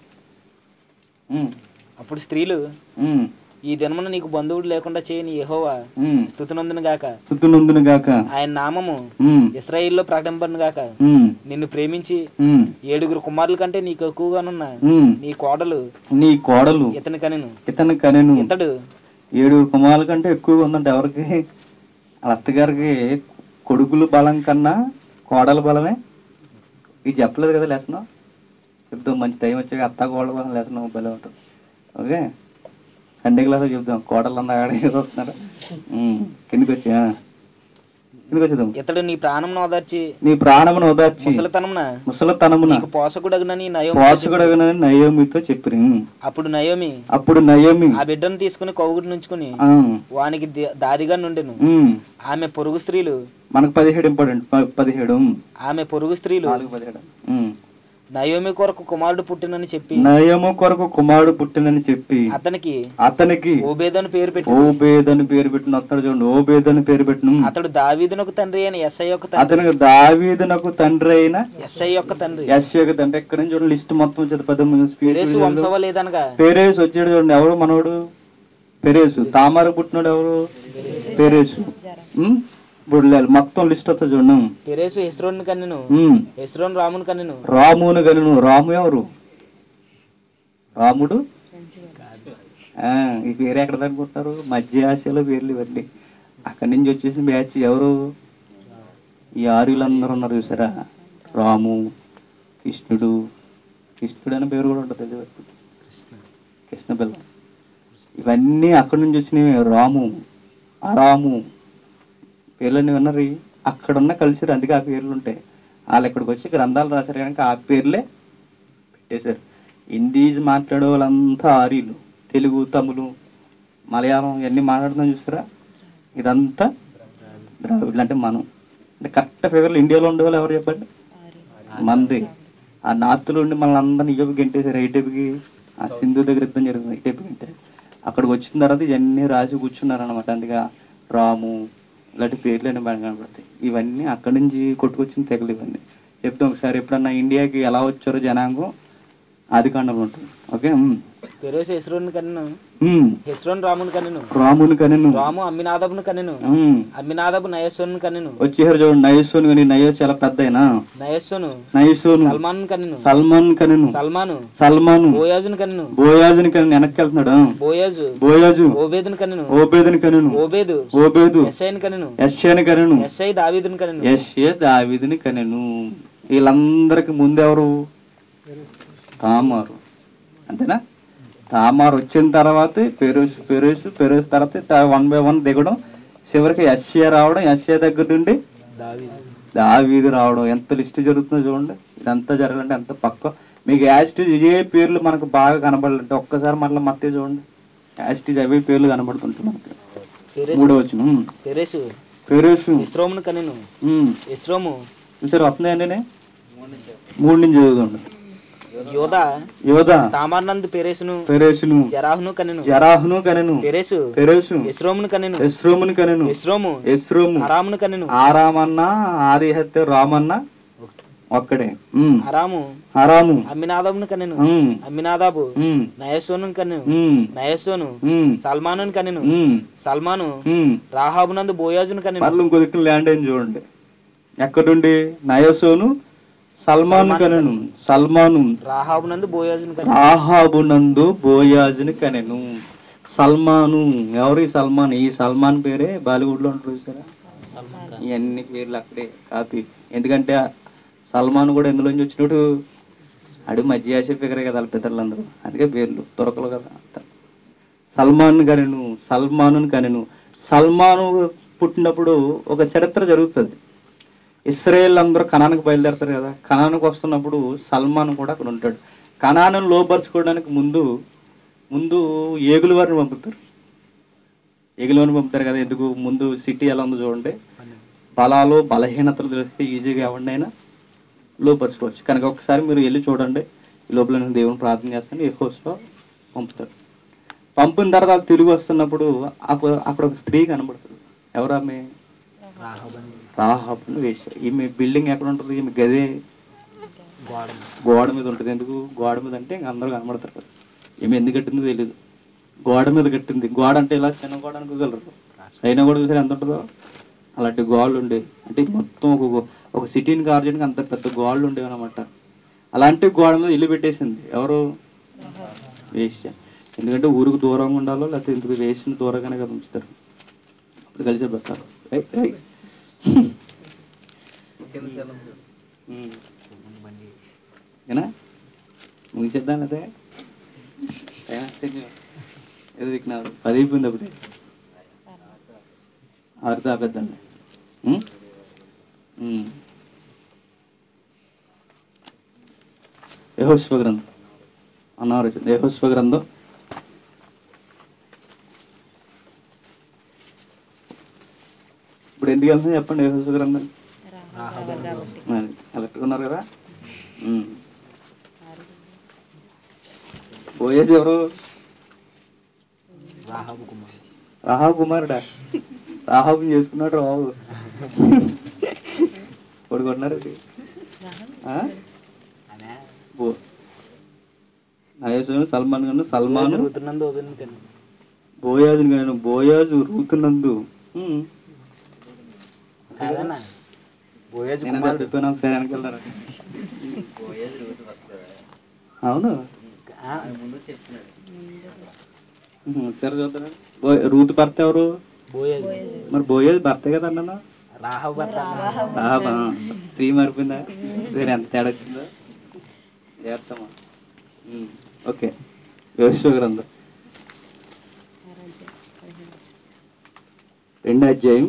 అప్పుడు స్త్రీలు, ఈ దినమున నీకు బంధువుడు లేకుండా చేయని యెహోవా స్తుతినందును గాక స్తుతినందును గాక ఆయన నామము ఇశ్రాయేలులో ప్రకటింపను గాక. నిన్ను ప్రేమించి ఏడుగురు కుమారుల కంటే నీకు ఎక్కువగానున్న నీ కోడలు నీ కోడలు ఇతని కనెను ఇతని కనెను ఇతడు ఏడుగురు కుమారుల కంటే ఎక్కువగా ఉందంటే ఎవరికి? అత్తగారికి కొడుకులు బలం కన్నా కోడల బలమే. ఇది చెప్పలేదు కదా లెసన్. చెప్తాం, మంచి టైం వచ్చాక అత్త కోడల బలం లెసన్ బలం ఉంటుంది. ఓకే, సండే క్లాస్ చెప్తాం. కోటలు అన్న వస్తున్నారు. కిందికి వచ్చి కిందికి వచ్చేద్దాం. ఇతడు నీ ప్రాణం ఓదార్చి నీ ప్రాణమును ఓదార్చి ముసలితనమున ముసలితనమున పోషకుడగునని పోషకుడగునని నయోమితో చెప్పిరి. అప్పుడు నయోమి అప్పుడు నయోమి ఆ బిడ్డను తీసుకుని కౌగుడు నుంచుకుని వానికి దారిగా నుండెను. ఆమె పొరుగు స్త్రీలు మనకు పదిహేడు ఇంపార్టెంట్ పదిహేడు ఆమె పొరుగు స్త్రీలు పదిహేడు నయోమి కొరకు కుమారుడు పుట్టినని చెప్పి నయోమి కొరకు కుమారుడు పుట్టినని చెప్పి అతనికి అతనికి ఓబేదని పేరు పెట్టి ఓబేదని పేరు పెట్టిన. అతడు చూడండి, ఓబేదని పేరు పెట్టిన. అతడు దావీదునకు తండ్రి అయిన యెస్సై యొక్క తండ్రి. అతనికి దావీదునకు తండ్రి అయిన యెస్సై యొక్క తండ్రి. యెస్సై యొక్క తండ్రి. ఎక్కడ నుంచి చూడండి లిస్ట్ మొత్తం వచ్చేది. పదమూడు పెరేసు వంశవ లేదనగా పెరేసు వచ్చాడు. చూడండి, ఎవరు మనోడు? పెరేసు. తామారు పుట్టినాడు ఎవరు? పెరేసు. బుడ్లాలు మొత్తం లిస్ట్ వస్తా చూడండి. పెరేసు హెస్రోను కన్నెను, హెస్రోను రామును కన్నెను, రామును కన్నెను. రాము ఎవరు? రాముడు ఈ పేరు ఎక్కడ అనుకుంటున్నారు? మధ్య ఆసియాలో పేర్లు ఇవన్నీ. అక్కడి నుంచి వచ్చేసిన బ్యాచ్ ఎవరు? ఈ ఆర్యులందరూ ఉన్నారు చూసారా? రాము, కృష్ణుడు. కృష్ణుడు అనే పేరు కూడా ఉంటుంది, కృష్ణ పిల్ల. ఇవన్నీ అక్కడి నుంచి వచ్చినవి. రాము, అరాము పేర్లన్నీ విన్నారు. అక్కడున్న కల్చర్, అందుకే ఆ పేర్లు ఉంటాయి. వాళ్ళు ఇక్కడికి వచ్చి గ్రంథాలు రాశారు కనుక ఆ పేర్లే పెట్టేశారు. హిందీస్ మాట్లాడే వాళ్ళంతా ఆర్యులు, తెలుగు, తమిళు, మలయాళం ఇవన్నీ మాట్లాడుతున్నాం చూస్తారా, ఇదంతా ద్రావిడులు. అంటే మనం అంటే కరెక్ట్ ఫిగర్లు ఇండియాలో ఉండేవాళ్ళు ఎవరు చెప్పండి? మంది. ఆ నార్త్లో ఉండి మనల్ని అందరినీ ఇయ్యపు గెంటేసారు. ఐటెప్కి ఆ సింధు దగ్గర యుద్ధం జరుగుతుంది, ఐటెప్ గంటే అక్కడికి వచ్చిన తర్వాత ఇవన్నీ రాసి కూర్చున్నారు అనమాట. అందుకే రాము ఇలాంటి పేర్లు బాగా కనపడతాయి. ఇవన్నీ అక్కడి నుంచి కొట్టుకొచ్చిన తెగలు ఇవన్నీ చెప్తాం. ఒకసారి ఎప్పుడన్నా ఇండియాకి ఎలా వచ్చారో జనాంగం ఆది కాండంలో ఉంటుంది. ఓకే. పెరేసు హెస్రోను కనెను, హెస్రోను రాముని కనెను, రాముని కనెను, రాము అమ్మినాదాబును కనెను, అమ్మినాదాబు నయస్సోను కనెను. వచ్చేసారు చూడండి, నయస్సోను కానీ నయస్ చాలా పెద్దయినా, నయస్సోను నయస్సోను సల్మాన్ కనెను, సల్మాన్ కనెను, సల్మాను సల్మాను బోయాజును కనెను, బోయాజుని కనెను. వెనక్కి వెళ్తున్నాడు. బోయాజు బోయాజు ఓబేదును కనెను, ఓబేదుని కనెను, ఓబేదు ఓబేదు యెషైను కనెను, యెషైని కనెను, యెషై దావీదును కనెను, యెషై దావీదుని కనెను. వీళ్ళందరికి ముందెవరు? తామారు. అంతేనా? తామారు వచ్చిన తర్వాత పెరేసు పెరేసు పెరేసు తర్వాత వన్ బై వన్ దిగడం, చివరికి యెషయా రావడం, యెషయా దగ్గర నుండి దావీదు రావడం. ఎంత లిస్ట్ జరుగుతుందో చూడండి. ఇదంతా జరగాలంటే ఎంత పక్క మీకు యాస్టీజ్ ఇదే పేర్లు మనకు బాగా కనబడాలంటే ఒక్కసారి మళ్ళీ మత్తే చూడండి, యాస్టీజ్ అవే పేర్లు కనబడుతుంటాయి మనకి. మూడో వచ్చిన పెరేసు పెరేసు ఇస్రోమును కనెను, ఇస్రోము చూసారు వస్తున్నాయండి. మూడు నుంచి చదువుతుండ. యోధా యోధా తామార్నందు పెరేసును పెరేసును జరాహును కనెను, జరాహును కనెను, పెరేసు పెరేసు ఇస్రోమును కనెను, ఎస్రోమును కనెను, ఇస్రోము ఎస్రోము అరామును కనెను. ఆరామన్నా ఆది హత్య రామన్న ఒక్కడే. అరాము అరాము అమ్మినాదాబును కనెను, అమ్మినాదాబు నయస్సోను కనెను, నయస్సోను సల్మాను కనెను, సల్మాను రాహాబునందు బోయాజును కనెను. మళ్ళీ ఇంకో దిక్కు ల్యాండ్ అని చూడండి. ఎక్కడుండి? నయస్సోను సల్మాను కనెను, సల్మాను రాహాబునందు బోయాజును కనెను, రాహాబునందు బోయాజుని కనెను. సల్మాను ఎవరు? ఈ సల్మాన్. ఈ సల్మాన్ పేరే బాలీవుడ్ లో ఉంటారు చూసారా, ఇవన్నీ పేర్లు అక్కడే కాపీ. ఎందుకంటే సల్మాన్ కూడా ఎందులోంచి వచ్చినట్టు అడుగు మధ్య ఆశ ఫిగరే కదా వాళ్ళ పితరులందరూ, అందుకే పేర్లు దొరకలు కదా. సల్మాన్ కనెను, సల్మాను కనెను. సల్మాను పుట్టినప్పుడు ఒక చరిత్ర జరుగుతుంది. ఇస్రాయేల్ అందరూ కనానికి బయలుదేరతారు కదా, కనానికి వస్తున్నప్పుడు సల్మాన్ కూడా అక్కడ ఉంటాడు. కనాను లోపరుచుకోవడానికి ముందు ముందు ఏగుల వారిని పంపుతారు. ఏగుల వారిని పంపుతారు కదా, ఎందుకు? ముందు సిటీ ఎలా ఉందో చూడండి. బలాలు బలహీనతలు తెలిస్తే ఈజీగా ఎవరినైనా లోపరుచుకోవచ్చు. కనుక ఒకసారి మీరు వెళ్ళి చూడండి. ఈ లోపల నేను దేవుని ప్రార్థన చేస్తాను. ఏ హోస్ట్లో పంపుతారు. పంపిన తర్వాత తిరిగి వస్తున్నప్పుడు అప్పుడు అక్కడ ఒక స్త్రీ కనబడుతుంది. ఎవరు ఆమె? రాహాబును వేశారు. ఈమె బిల్డింగ్ ఎక్కడ ఉంటుంది? ఈమె గదే గోడ మీద ఉంటుంది. ఎందుకు గోడ మీద అంటే ఇంక అందరూ కనబడతారు కదా. ఈమె ఎందుకు కట్టిందో తెలియదు. గోడ మీద కట్టింది. గోడ అంటే ఇలా చిన్న గోడ అనుకోగలరు. అయినా కూడా చూసారు ఎంత ఉంటుందో. అలాంటి గోడలు ఉండేవి. అంటే మొత్తం ఒక ఒక సిటీని కవర్ చేయడానికి అంత పెద్ద గోడలు ఉండేవి అనమాట. అలాంటి గోడ మీద ఇల్లు పెట్టేసింది. ఎవరు? వేశ్య. ఎందుకంటే ఊరికి దూరంగా ఉండాలో లేకపోతే ఇందుకు వేసిన దూరంగానే కదా ఉంచుతారు. అప్పుడు కలిసి పెట్టారు. ముగిసేద్దాం అదే ఏదో దిక్కున్నారు. పది అయిపోయింది అప్పుడే. ఆరు తాపేద్దండి. యెహోషువ గ్రంథం అన్నారు. యెహోషువ గ్రంథం ఇప్పుడు ఎందుకు వెళ్తుంది చెప్పండి? యెహోషువ గ్రంథం అలా పెట్టుకున్నారు కదా. బోయేజ్ ఎవరు? రాహాబు కుమారుడా? రాహాబు చేసుకున్నాడు రావు కొడుకున్నారు. సల్మాన్ గాను సల్మాన్ బోయాజు గాను బోయాజు రూతునందు చెప్పాను. ఒకసారి వెనకెళ్తారా? అవును సరే చూద్దాం. రూతు భర్త ఎవరు? మరి బోయేజ్ భర్త కదా అన్నాను. రాహాబా స్త్రీ మారిపోయిందా? వేరే ఎంత తేడా వచ్చిందో చేస్తామా? ఓకే. యెహోషువ గ్రంథం రెండో అధ్యాయం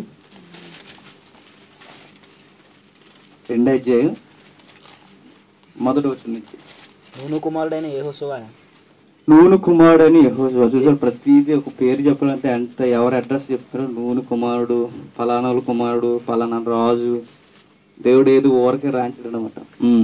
రెండో అధ్యాయం మొదటి వచనం నుంచి. నూను కుమారుడైన యెహోషువ నూను కుమారుడు అని యెహోషువ. చూసారు, ప్రతిదీ ఒక పేరు చెప్పాలంటే అంత ఎవరు అడ్రస్ చెప్తారు. నూను కుమారుడు, ఫలానాల కుమారుడు, ఫలానా రాజు. దేవుడు ఏది ఊరకే రాయించడం అనమాట.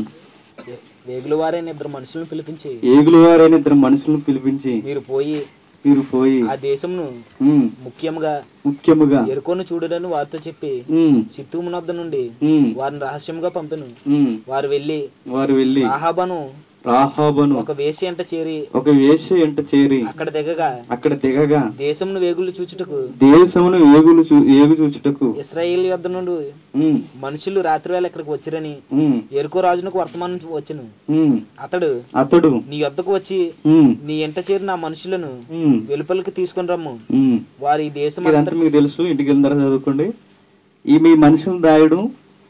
వేగుల వారైన ఇద్దరు మనుషులను పిలిపించి ఏగుల వారైన ఇద్దరు మనుషులను పిలిపించి మీరు పోయి మీరు పోయి ఆ దేశమును ముఖ్యముగా ముఖ్యముగా ఎరుకోను చూడని వారితో చెప్పి సిత్తూము నొద్ద నుండి వారిని రహస్యంగా పంపెను. వారు వెళ్ళి వారు వెళ్ళి రాహాబను రాహాబను ఒక వేసి ఎంట చేరి ఒక వేసి ఎంట చేరి అక్కడ దిగగా అక్కడ దిగగా దేశమును వేగులు చూచుటకు దేశమును ఏగులు ఏగు చూచుటకు ఇశ్రాయేల్ యొద్ద నుండి మనుషులు రాత్రి వేళ ఇక్కడికి వచ్చిరని ఎరుకో రాజునకు వర్తమానం వచ్చెను. అతడు అతడు నీ యొద్దకు వచ్చి నీ ఎంట చేరి నా మనుషులను వెలుపలికి తీసుకుని రమ్ము, వారి ఈ దేశం మీకు తెలుసు. ఇంటికి వెళ్ళిన చదువుకోండి. ఈ మీ మనుషులు దాయుడు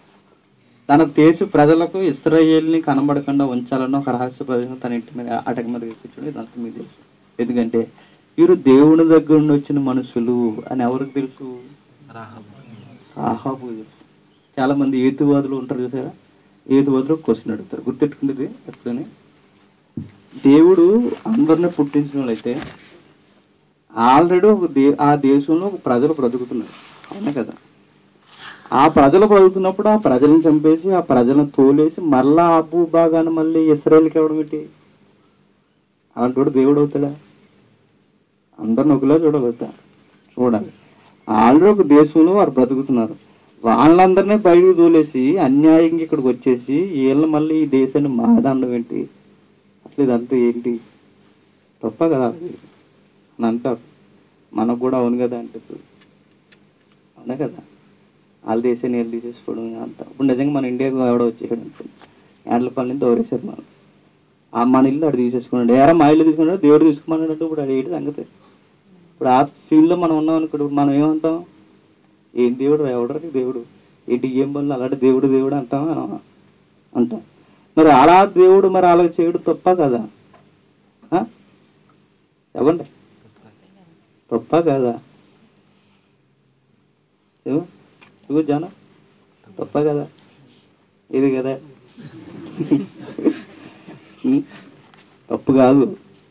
తన దేశ ప్రజలకు ఇశ్రాయేలుని కనబడకుండా ఉంచాలన్న ఒక రహస్య ప్రజలను తన ఇంటి మీద అటక మీద ఎక్కించడం ఇదంతా మీకు తెలుసు. ఎందుకంటే వీరు దేవుని దగ్గర నుండి వచ్చిన మనుషులు అని ఎవరికి తెలుసు? రాహాబు తెలుసు. చాలా మంది ఏతువాదులు ఉంటారు చూసారా, ఏతువాదులు క్వశ్చన్ అడుగుతారు. గుర్తెట్టుకునేది ఎప్పుడని, దేవుడు అందరినీ పుట్టించిన వాళ్ళైతే ఆల్రెడీ ఒక దే ఆ దేశంలో ఒక ప్రజలు బ్రతుకుతున్నారు, అవునా కదా? ఆ ప్రజలు బ్రతుకుతున్నప్పుడు ఆ ప్రజలను చంపేసి ఆ ప్రజలను తోలేసి మళ్ళా ఆ భూభాగాన్ని మళ్ళీ ఇశ్రాయేలుకి ఇవ్వడం ఏంటి? అలాంటి వాడు దేవుడు అవుతాడా? అందరిని ఒకలా చూడగలుగుతా చూడాలి. ఆల్రెడీ ఒక దేశంలో వారు బ్రతుకుతున్నారు, వాళ్ళందరినీ బయటకు తోలేసి అన్యాయంగా ఇక్కడికి వచ్చేసి వీళ్ళు మళ్ళీ ఈ దేశాన్ని మాదండం ఏంటి? అసలు ఇదంతా ఏంటి? తప్ప కదా అని అంటారు. మనకు కూడా అవును కదా అంటే అవునా కదా? వాళ్ళ దేశాన్ని వెళ్ళి తీసేసుకోవడం అంతా. ఇప్పుడు నిజంగా మన ఇండియాకు ఎవడో వచ్చేసాడు అనుకోండి, ఏండ్లపల్లి నుంచి దౌరేశారు మనం, ఆ మన ఇల్లు అక్కడ తీసేసుకున్నాడు. ఏరా మా ఇల్లు తీసుకున్నాడు, దేవుడు తీసుకున్నాడు అంటే ఇప్పుడు అది ఏంటి సంగతి? ఇప్పుడు ఆ సీన్లో మనం ఉన్నాం అనుకోండి, మనం ఏమంటాం? ఏం దేవుడు ఎవడరికి దేవుడు ఏంటి? ఏం పనులు అలాంటి దేవుడు దేవుడు అంటాం అంటాం. మరి అలా దేవుడు మరి అలా చేయడు తప్ప కదా? చెప్పండి, తప్ప కదా? ఇగో జాన తప్ప కదా? ఇది కదా తప్పు కాదు.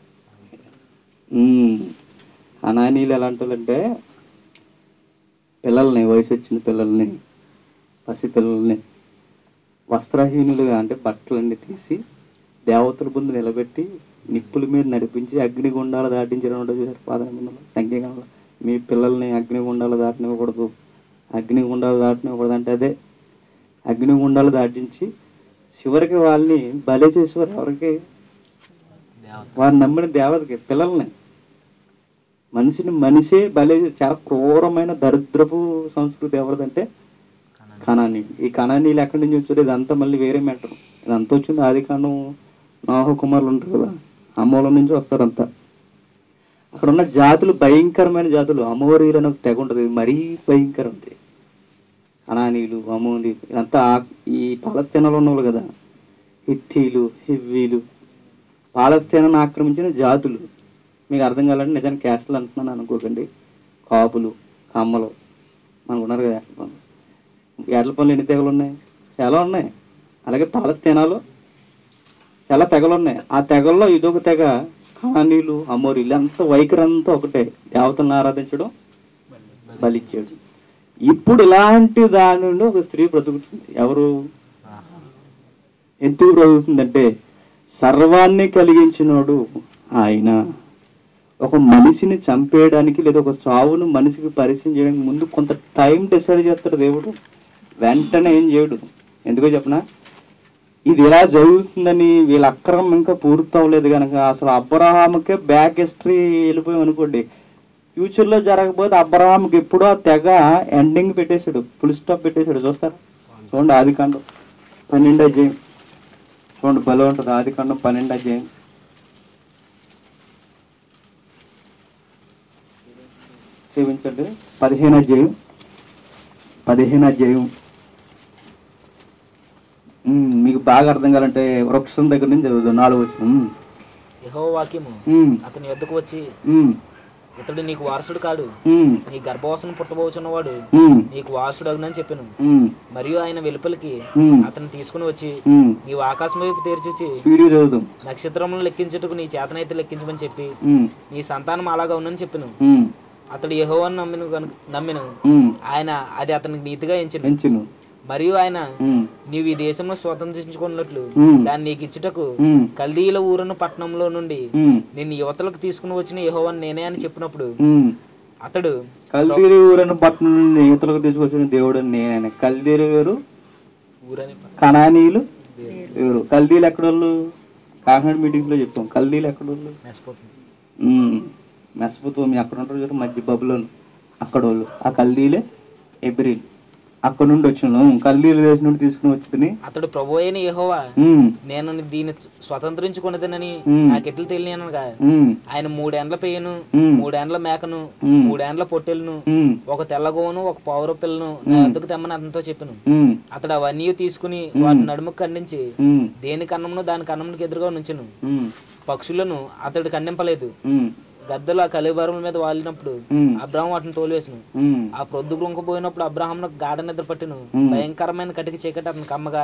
అనానీలు ఎలా అంటారంటే పిల్లల్ని, వయసు వచ్చిన పిల్లల్ని, పసి పిల్లల్ని వస్త్రహీనులుగా అంటే బట్టలన్నీ తీసి దేవతల ముందు నిలబెట్టి నిప్పుల మీద నడిపించి అగ్నిగుండాలు దాటించడం ఉంటుంది చూసారు పాదనలో సంఖ్యకాలంలో. మీ పిల్లల్ని అగ్నిగుండాలు దాటనివ్వకూడదు, అగ్నిగుండాలు దాటనివ్వకూడదు అంటే అదే అగ్నిగుండాలు దాటించి చివరికి వాళ్ళని బలి చేసేవారు. ఎవరికి? వారిని నమ్మిన దేవతకి పిల్లల్ని. మనిషిని మనిషే బలి. చాలా క్రూరమైన దరిద్రపు సంస్కృతి ఎవరిదంటే కనానీ. ఈ కనానీలు ఎక్కడి నుంచి వచ్చారు? ఇదంతా మళ్ళీ వేరే మ్యాటర్. ఇదంతా వచ్చింది ఆది కాండం, నోహ కుమారులు ఉంటారు కదా, ఆ మూలం నుంచి వస్తారంతా. అక్కడ ఉన్న జాతులు భయంకరమైన జాతులు. అమోరీలు అని ఒక తెగ ఉంటుంది, మరీ భయంకరం ఉంది. అనానీలు, అమోని ఇదంతా ఈ పాలస్తీనాలో ఉన్నవాళ్ళు కదా, హిత్తీలు, హివ్వీలు, పాలస్తీనాను ఆక్రమించిన జాతులు. మీకు అర్థం కావాలంటే నిజానికి క్యాస్ట్లు అంటున్నాను అనుకోకండి. కాపులు, కమ్మలు మనకు ఉన్నారు కదా ఏటల పనులు. ఏటల పనులు ఎన్ని తెగలు ఉన్నాయి? చాలా ఉన్నాయి. అలాగే పాలస్తీనాలో చాలా తెగలు ఉన్నాయి. ఆ తెగల్లో ఇదొక తెగ కనానీలు, అమోరీలు. అంతా వైఖరి అంతా ఒకటే, దేవతలను ఆరాధించడం, బలిచ్చాడు. ఇప్పుడు ఇలాంటి దాని నుండి ఒక స్త్రీ బ్రతుకుతుంది. ఎవరు? ఎందుకు బ్రతుకుతుందంటే సర్వాన్ని కలిగించినోడు ఆయన. ఒక మనిషిని చంపేయడానికి లేదా ఒక చావును మనిషికి పరిచయం చేయడానికి ముందు కొంత టైం డిసైడ్ చేస్తాడు దేవుడు. వెంటనే ఏం చేయడు. ఎందుకో చెప్పనా? ఇది ఎలా జరుగుతుందని వీళ్ళ అక్రమం ఇంకా పూర్తి అవ్వలేదు కనుక అసలు అబ్రహాముకే బ్యాక్ హిస్టరీ వెళ్ళిపోయాం అనుకోండి, ఫ్యూచర్లో జరగకపోతే అబ్రహాంకి ఎప్పుడో ఆ తెగ ఎండింగ్ పెట్టేశాడు, ఫుల్ స్టాప్ పెట్టేశాడు. చూస్తారా? చూడండి ఆది కాండం పన్నెండు అధ్యాయం చూడండి, బలం ఉంటుంది. ఆది కాండం పన్నెండు అధ్యాయం సేవించండి. పదిహేను అధ్యాయం పదిహేను అధ్యాయం మీకు బాగా అర్థం కావాలంటే వృక్షం దగ్గర నుంచి చదువుతాం. నాలుగు వచ్చిన యెహోవా వాక్యము అతని యొద్దకు వచ్చి ఇతడు నీకు వారసుడు కాడు, నీ గర్భవాసన పుట్టబోచున్నవాడు నీకు వారసుడు అగునని చెప్పాను. మరియు ఆయన వెలుపలికి అతను తీసుకుని వచ్చి నీవు ఆకాశం వైపు తేర్చి నక్షత్రములను లెక్కించుటకు నీ చేతనైతే లెక్కించమని చెప్పి నీ సంతానం అలాగా ఉందని చెప్పాను. అతడు యెహోవాను నమ్మిను నమ్మిను ఆయన అది అతనికి నీతిగా ఎంచెను. మరియు ఆయన నీవు ఈ దేశంలో స్వతంత్రించుకున్నట్లు దాన్ని నీకు ఇచ్చుటకు కల్దీయుల ఊరును పట్టణంలో నుండి నిన్ను యువతలకు తీసుకుని వచ్చిన యెహోవాను నేనే అని చెప్పినప్పుడు అతడు కల్దీయుల ఊరను పట్టణం నుండి యువతలకు తీసుకొచ్చిన దేవుడు నేనే. కల్దీయులు వేరు, కనానీయులు వేరు. కల్దీలు ఎక్కడోళ్ళు కాకినాడ మీటింగ్ లో చెప్పాం. కల్దీలు ఎక్కడోళ్ళు మెసపోతోమి అక్కడ ఉంటారు చూడ మధ్య బబులోను అక్కడ వాళ్ళు. ఆ కల్దీలే ఎబ్రిల్ అక్కడ నుండి వచ్చిన కల్దీల దేశం నుండి తీసుకుని వచ్చింది. అతడు ప్రభు అయిన యెహోవా నేను దీన్ని స్వతంత్రించుకున్నదనని నాకెట్లు తెలియనగా ఆయన మూడేండ్ల పెయ్యను, మూడేండ్ల మేకను, మూడేండ్ల పొట్టెలను, ఒక తెల్లగోను, ఒక పౌర పిల్లను నా వద్దకు తెమ్మని అతనితో చెప్పాను. అతడు అవన్నీ తీసుకుని వాటి నడుముకు ఖండించి దేని కన్నమును దాని కన్నమునికి ఎదురుగా నుంచెను. పక్షులను అతడు ఖండింపలేదు. గద్దలు ఆ కలిబారముల మీద వాలినప్పుడు అబ్రాహం వాటిని తోలివేసును. ఆ ప్రొద్దు కృంకపోయినప్పుడు అబ్రాహం గాఢ నిద్ర పట్టిను. భయంకరమైన కటికి చీకటి అతను కమ్మగా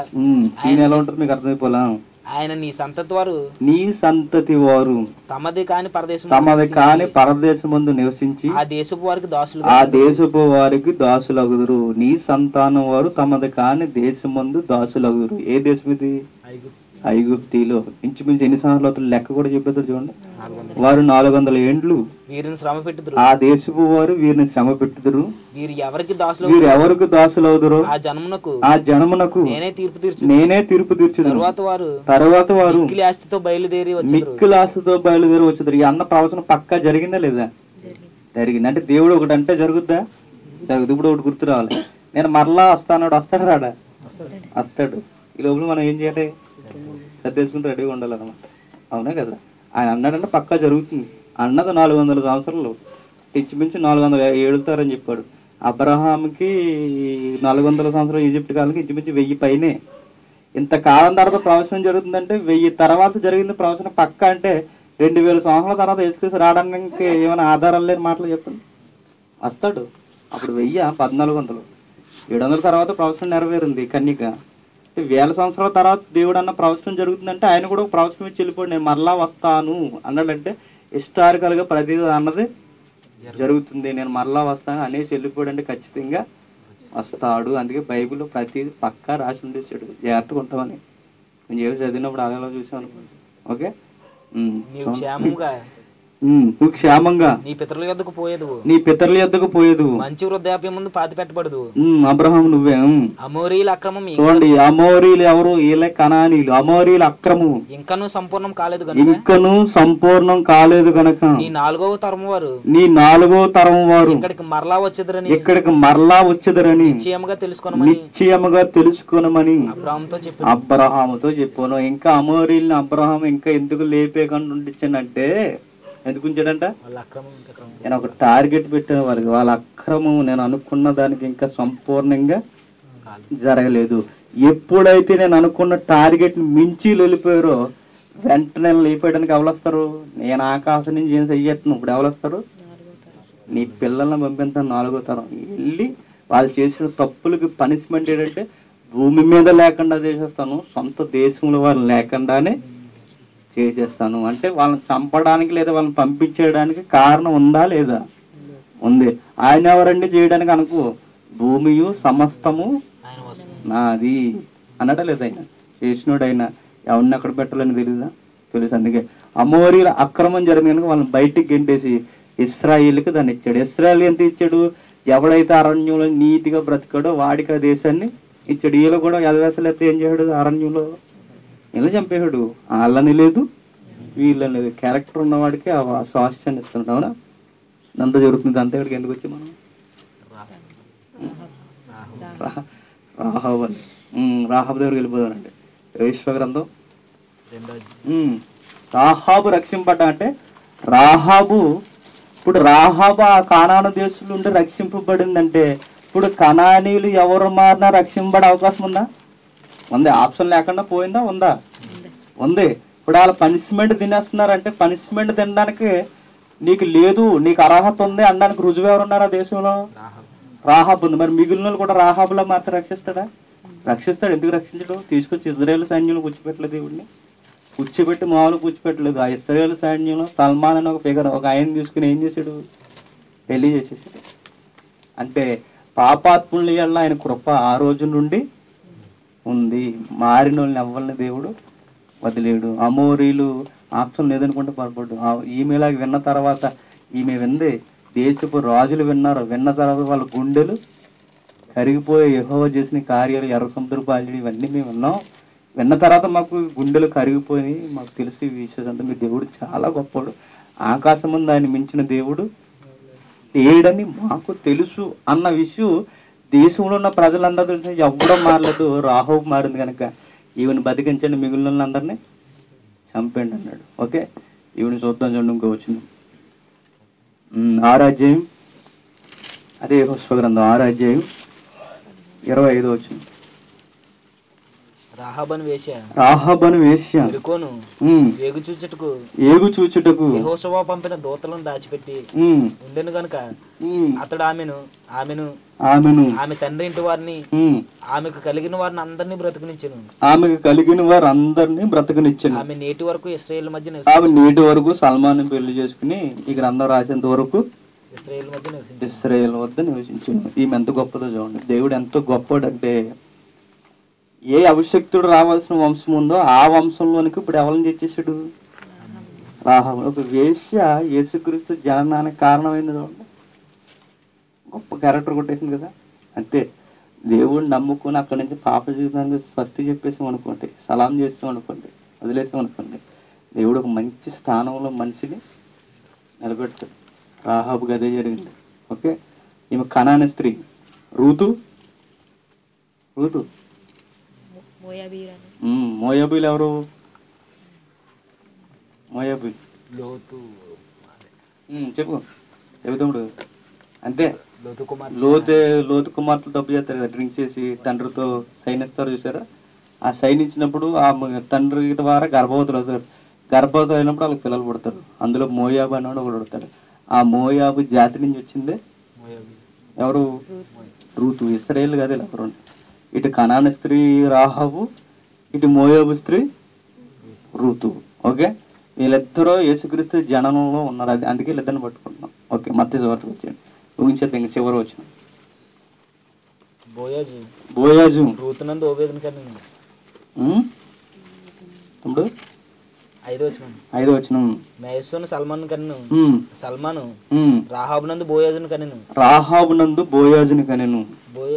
ఆయన నీ సంతతి వారు నీ సంతతి వారు తమది కాని పరదేశం తమది కాని పరదేశమందు నివసించి ఆ దేశపు వారికి దాసులు ఆ దేశపు వారికి దాసులగుదురు. నీ సంతానం వారు తమది కాని దేశమందు దాసులగుదురు. ఏ దేశం ఇది? ఐగుప్తిలో. ఇంచుమించు ఎన్ని సంవత్సరాలు లెక్క కూడా చెప్పేద్దరు చూడండి. వారు నాలుగు వందల ఏండ్లు వీరిని శ్రమ పెట్టుదురు. ఆ దేశపు వారు వీరిని శ్రమ పెట్టుదురు. వీరు ఎవరికి దాసులు వీరు ఎవరికి దాసులవుదురు? ఆ జనమునకు ఆ జనమునకు నేనే తీర్పు తీర్చు నేనే తీర్పు తీర్చు. తరువాత వారు తర్వాత వారు మిక్కిలి ఆస్తితో బయలుదేరి వచ్చారు. మిక్కిలి ఆస్తితో బయలుదేరి వచ్చారు. ఈ అన్న ప్రవచనం పక్కా జరిగిందా లేదా? జరిగింది. అంటే దేవుడు ఒకటి అంటే జరుగుద్దా? జరుగుతుంది. ఇప్పుడు ఒకటి గుర్తు రావాలి. నేను మరలా వస్తాను. వస్తాడు రాడా? వస్తాడు. ఈ లోపల మనం ఏం చేయాలి? సర్దేసుకుని రెడీగా ఉండాలన్నమాట. అవునా కదా? ఆయన అన్నాడంటే పక్కా జరుగుతుంది. అన్నది నాలుగు వందల సంవత్సరాలు ఇంచుమించు నాలుగు వందల ఏడుతారని చెప్పాడు. అబ్రహాంకి నాలుగు వందల సంవత్సరాలు ఈజిప్ట్ కాలానికి ఇంచుమించు వెయ్యి పైనే. ఇంత కాలం తర్వాత ప్రవచనం జరుగుతుందంటే వెయ్యి తర్వాత జరిగింది ప్రవచనం పక్కా. అంటే రెండు వేల సంవత్సరాల తర్వాత యేసుక్రీస్తు రావడానికి ఏమైనా ఆధారాలు లేని మాటలు చెప్పండి. వస్తాడు. అప్పుడు వెయ్యి పద్నాలుగు వందలు ఏడు వందల తర్వాత ప్రవచనం నెరవేరింది కన్యక. వేల సంవత్సరాల తర్వాత దేవుడు అన్న ప్రవచనం జరుగుతుందంటే ఆయన కూడా ఒక ప్రవచనం ఇచ్చి వెళ్ళిపోయి నేను మరలా వస్తాను అన్నాడంటే హిస్టారికల్ గా ప్రతి అన్నది జరుగుతుంది. నేను మరలా వస్తాను అనేసి వెళ్ళిపోయాడు అంటే ఖచ్చితంగా వస్తాడు. అందుకే బైబిల్ ప్రతిదీ పక్కా రాసి ఉండేసాడు. జాగ్రత్తగా ఉంటామని నేను ఏదో చదివినప్పుడు అలా చూసాను అనుకోండి. ఓకే, నువ్వు క్షేమంగా నీ పితరుల యొద్దకు పోయేదు నీ పితరుల యొద్దకు పోయేదు మంచి వృద్ధాప్యం ముందు పాతి పెట్టబడదు. అబ్రహాం నువ్వే. అమోరీల అక్రమం చూడండి. అమోరీలు ఎవరు? వీళ్ళే కనానీయులు. అమోరీల అక్రమం ఇంకను సంపూర్ణం కాలేదు గనుక ఇంకను సంపూర్ణం కాలేదు గనక నీ నాలుగవ తరం వారు నీ నాలుగో తరం వారు ఇక్కడికి మరలా వచ్చేదరని ఇక్కడికి మరలా వచ్చేదరని నిశ్చయముగా తెలుసుకోనమని నిశ్చయముగా తెలుసుకోనమని అబ్రహాముతో చెప్పాను. అబ్రహాముతో చెప్పాను. ఇంకా అమోరీల్ని అబ్రహాం ఇంకా ఎందుకు లేపేయకుండా ఉండిచ్చానంటే ఎందుకు ఉంచాడంట? నేను ఒక టార్గెట్ పెట్టిన వారికి వాళ్ళ అక్రమం నేను అనుకున్న దానికి ఇంకా సంపూర్ణంగా జరగలేదు. ఎప్పుడైతే నేను అనుకున్న టార్గెట్ మించి వెళ్ళిపోయారో వెంటనే లేపేయడానికి ఎవరు వస్తారు? నేను ఆకాశం నుంచి ఏం చెయ్యట్ను. ఇప్పుడు ఎవరు వస్తారు? నీ పిల్లల్ని పంపిస్తాను నాలుగో తరం. వెళ్ళి వాళ్ళు చేసిన తప్పులకి పనిష్మెంట్ ఏంటంటే భూమి మీద లేకుండా చేసేస్తాను, సొంత దేశంలో వాళ్ళు లేకుండానే చేసేస్తాను. అంటే వాళ్ళని చంపడానికి లేదా వాళ్ళని పంపించేయడానికి కారణం ఉందా లేదా? ఉంది. ఆయన ఎవరండి చేయడానికి? అనుకో భూమియు సమస్తము నాది అన్నట లేదు. ఆయన చేసినోడు. ఆయన ఎవరిని అక్కడ పెట్టాలని తెలియదా? తెలుసు. అందుకే అమోరీల అక్రమం జరిగింది కనుక వాళ్ళని బయటికి గెంటేసి ఇస్రాయిల్కి దాన్ని ఇచ్చాడు. ఇస్రాయిల్ ఎంత ఇచ్చాడు? ఎవడైతే అరణ్యంలో నీతిగా బ్రతికాడో వాడికి ఆ దేశాన్ని ఇచ్చాడు. వీళ్ళు కూడా యదవేసలు అయితే ఏం చేశాడు? అరణ్యంలో ఇలా చంపేశాడు. వాళ్ళని లేదు వీళ్ళని లేదు. క్యారెక్టర్ ఉన్నవాడికి ఆ స్వాస్థ్యాన్ని ఇస్తున్నాడు. అవునా? అంతా జరుగుతుంది. అంతా ఇక్కడికి ఎందుకు వచ్చి మనం రాహాబు అని రాహాబు దగ్గరికి వెళ్ళిపోదానండి. యెహోషువ గ్రంథం రాహాబు రక్షింపట అంటే రాహాబు ఇప్పుడు రాహాబు ఆ కానాను దేశంలో ఉండి రక్షింపబడిందంటే ఇప్పుడు కనానీయులు ఎవరు మారినా రక్షింపబడే అవకాశం ఉందా? ఉంది. ఆప్షన్ లేకుండా పోయిందా? ఉందా? ఉంది. ఇప్పుడు వాళ్ళ పనిష్మెంట్ తినేస్తున్నారంటే పనిష్మెంట్ తినడానికి నీకు లేదు, నీకు అర్హత ఉంది అనడానికి రుజువు ఎవరున్నారు ఆ దేశంలో? రాహాబు ఉంది. మరి మిగిలిన వాళ్ళు కూడా రాహాబులా మాత్రం రక్షిస్తాడా? రక్షిస్తాడు. ఎందుకు రక్షించడు? తీసుకొచ్చి ఇజ్రాయేల్ సైన్యంలో కూర్చోపెట్టలేదు దేవుడిని, కూర్చోబెట్టి మామూలు కూర్చోపెట్టలేదు. ఆ ఇజ్రాయేల్ సైన్యంలో సల్మాన్ అని ఒక ఫిగర్, ఒక ఆయన తీసుకుని ఏం చేశాడు? పెళ్లి చేసేసాడు. అంటే పాపాత్ముల వల్ల ఆయన కృప ఆ రోజు నుండి ఉంది. మారిన వాళ్ళని ఎవరిని దేవుడు వదిలేడు. అమోరీలు ఆప్షన్ లేదనుకుంటే పొరపాటు. ఈమెలాగా విన్న తర్వాత, ఈమె విందే దేశపు రాజులు విన్నారు, విన్న తర్వాత వాళ్ళ గుండెలు కరిగిపోయి యెహోవా చేసిన కార్యాలు, ఎర్ర సముద్ర బాల్యుడు, ఇవన్నీ మేము విన్నాం. విన్న తర్వాత మాకు గుండెలు కరిగిపోయి మాకు తెలిసి విషయం అంతా మీ దేవుడు చాలా గొప్పవాడు, ఆకాశం ముందు ఆయన మించిన దేవుడు లేడని మాకు తెలుసు అన్న విషయం దేశంలో ఉన్న ప్రజలందరూ తెలిసి ఎవ్వడం మారలేదు. రాహోబు మారింది కనుక ఈవెన్ బతికించండి, మిగిలిన అందరినీ చంపండి అన్నాడు. ఓకే, ఈవిని చూద్దాం చూడండి. ఇంకో వచ్చింది ఆరాధ్యాయం, అదే యెహోషువ గ్రంథం ఆరాధ్యాయం ఇరవై ఐదో వచ్చింది. రాహాబను వేశ్య రాహాబను వేశ్య ఎరుకోను ఏగు చూచుటకు ఏగు చూచుటకు యెహోషువ పంపిన దూతలను దాచిపెట్టి ఉండెను గనుక అతడు ఆమెను ఆమెను ఆమెను ఆమె తండ్రి ఇంటి వారిని ఆమెకు కలిగిన వారిని అందరినీ బ్రతుకునిచ్చెను ఆమెకు కలిగిన వారు అందరినీ బ్రతుకునిచ్చెను. ఆమె నేటి వరకు ఇశ్రాయేల్ మధ్య ఆమె నేటి వరకు సల్మాన్ పెళ్లి చేసుకుని ఈ గ్రంథం రాసేంత వరకు ఇశ్రాయేల్ మధ్య నివసించింది. ఇశ్రాయేల్ వద్ద నివసించింది. ఈమె ఎంత గొప్పదో చూడండి. దేవుడు ఎంతో గొప్పడంటే, ఏ అభిషక్తుడు రావాల్సిన వంశం ఉందో ఆ వంశంలోనికి ఇప్పుడు ఎవరిని తెచ్చేసాడు? రాహాబు. ఒక వేశ్య యేసుక్రీస్తు జననానికి కారణమైంది చూడండి. గొప్ప క్యారెక్టర్ కొట్టేసింది కదా. అంతే, దేవుడిని నమ్ముకుని అక్కడి నుంచి పాప జీవితానికి స్వస్తి చెప్పేసాం అనుకోండి, సలాం చేస్తాం అనుకోండి, వదిలేసాం అనుకోండి, దేవుడు ఒక మంచి స్థానంలో మనిషిని నిలబెడతాడు. రాహాబుకి అదే జరిగింది. ఓకే, ఈమె కనాని స్త్రీ రూతు. రూతు మోయాబీలు ఎవరు? మోయాబీలు లోతు చెప్పు చెబుతాడు. అంతే, లోతు కుమార్ లోతే లోతు కుమార్తెలు తప్పు చేస్తారు కదా, డ్రింక్ చేసి తండ్రితో సైనిస్తారు చూసారా? ఆ సైనించినప్పుడు ఆ తండ్రి ద్వారా గర్భవతులు అవుతారు. గర్భవతులు అయినప్పుడు వాళ్ళకి పిల్లలు పుడతారు. అందులో మోయాబు అనేవాడు ఒకడు పుడతాడు. ఆ మోయాబు జాతి నుంచి వచ్చిందే ఎవరు? రూతు. ఇశ్రాయేలు కదా ఎవరు? ఇటు కనాన స్త్రీ రాహాబు, ఇటు మోయాబు స్త్రీ రూతు. ఓకే, వీళ్ళిద్దరూ యేసుక్రీస్తు జనంలో ఉన్నారు. అది అందుకే వీళ్ళిద్దరిని పట్టుకుంటున్నాం. ఓకే, మత్తయి చివరికి వచ్చాను, ఊహించేది ఇంక చివరి వచ్చిన బోయాజు. బోయాజు రూతునందు ఓబేదును కన్నెను. తమ్ముడు ఐదో వచ్చిన ఐదో వచ్చిన నయస్సును సల్మాన్ కన్నెను. సల్మాను రాహాబునందు బోయాజును కన్నెను. రాహాబునందు బోయాజును కనెను. బోయా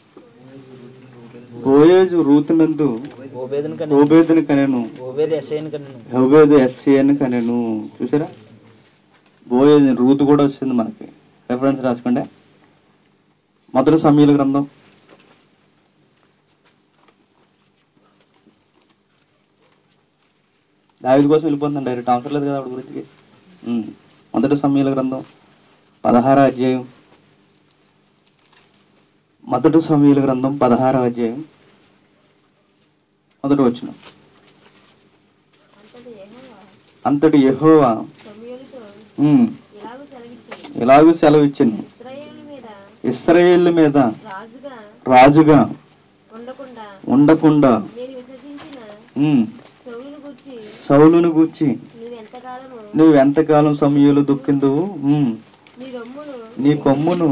బోయాజు రూతునందు ఓబేదును కన్నెను. ఓబేదును కనెను. ఓబేదు యెష్షయిని కన్నెను. ఓబేదు యెష్షయిని కనెను. చూసారా? బోయాజు రూతు కూడా వచ్చింది మనకి. రెఫరెన్స్ రాసుకోండి. మొదటి సమూయేలు గ్రంథం దావీదు కోసం వెళ్ళిపోతుంది డైరెక్ట్, అవసరం లేదు కదా ఆవిడ గురించి. మొదటి సమూయేలు గ్రంథం పదహారో అధ్యాయం మొదటి సమూయేలు గ్రంథం పదహారో అధ్యాయం మొదటి వచనం. అంతటి యెహోవా ఇలాగూ సెలవిచ్చింది, ఇశ్రాయేలు మీద రాజుగా ఉండకుండా సౌలును గూర్చి నువ్వెంతకాలం సమూయేలు దుఃఖిందువు, నీ కొమ్మును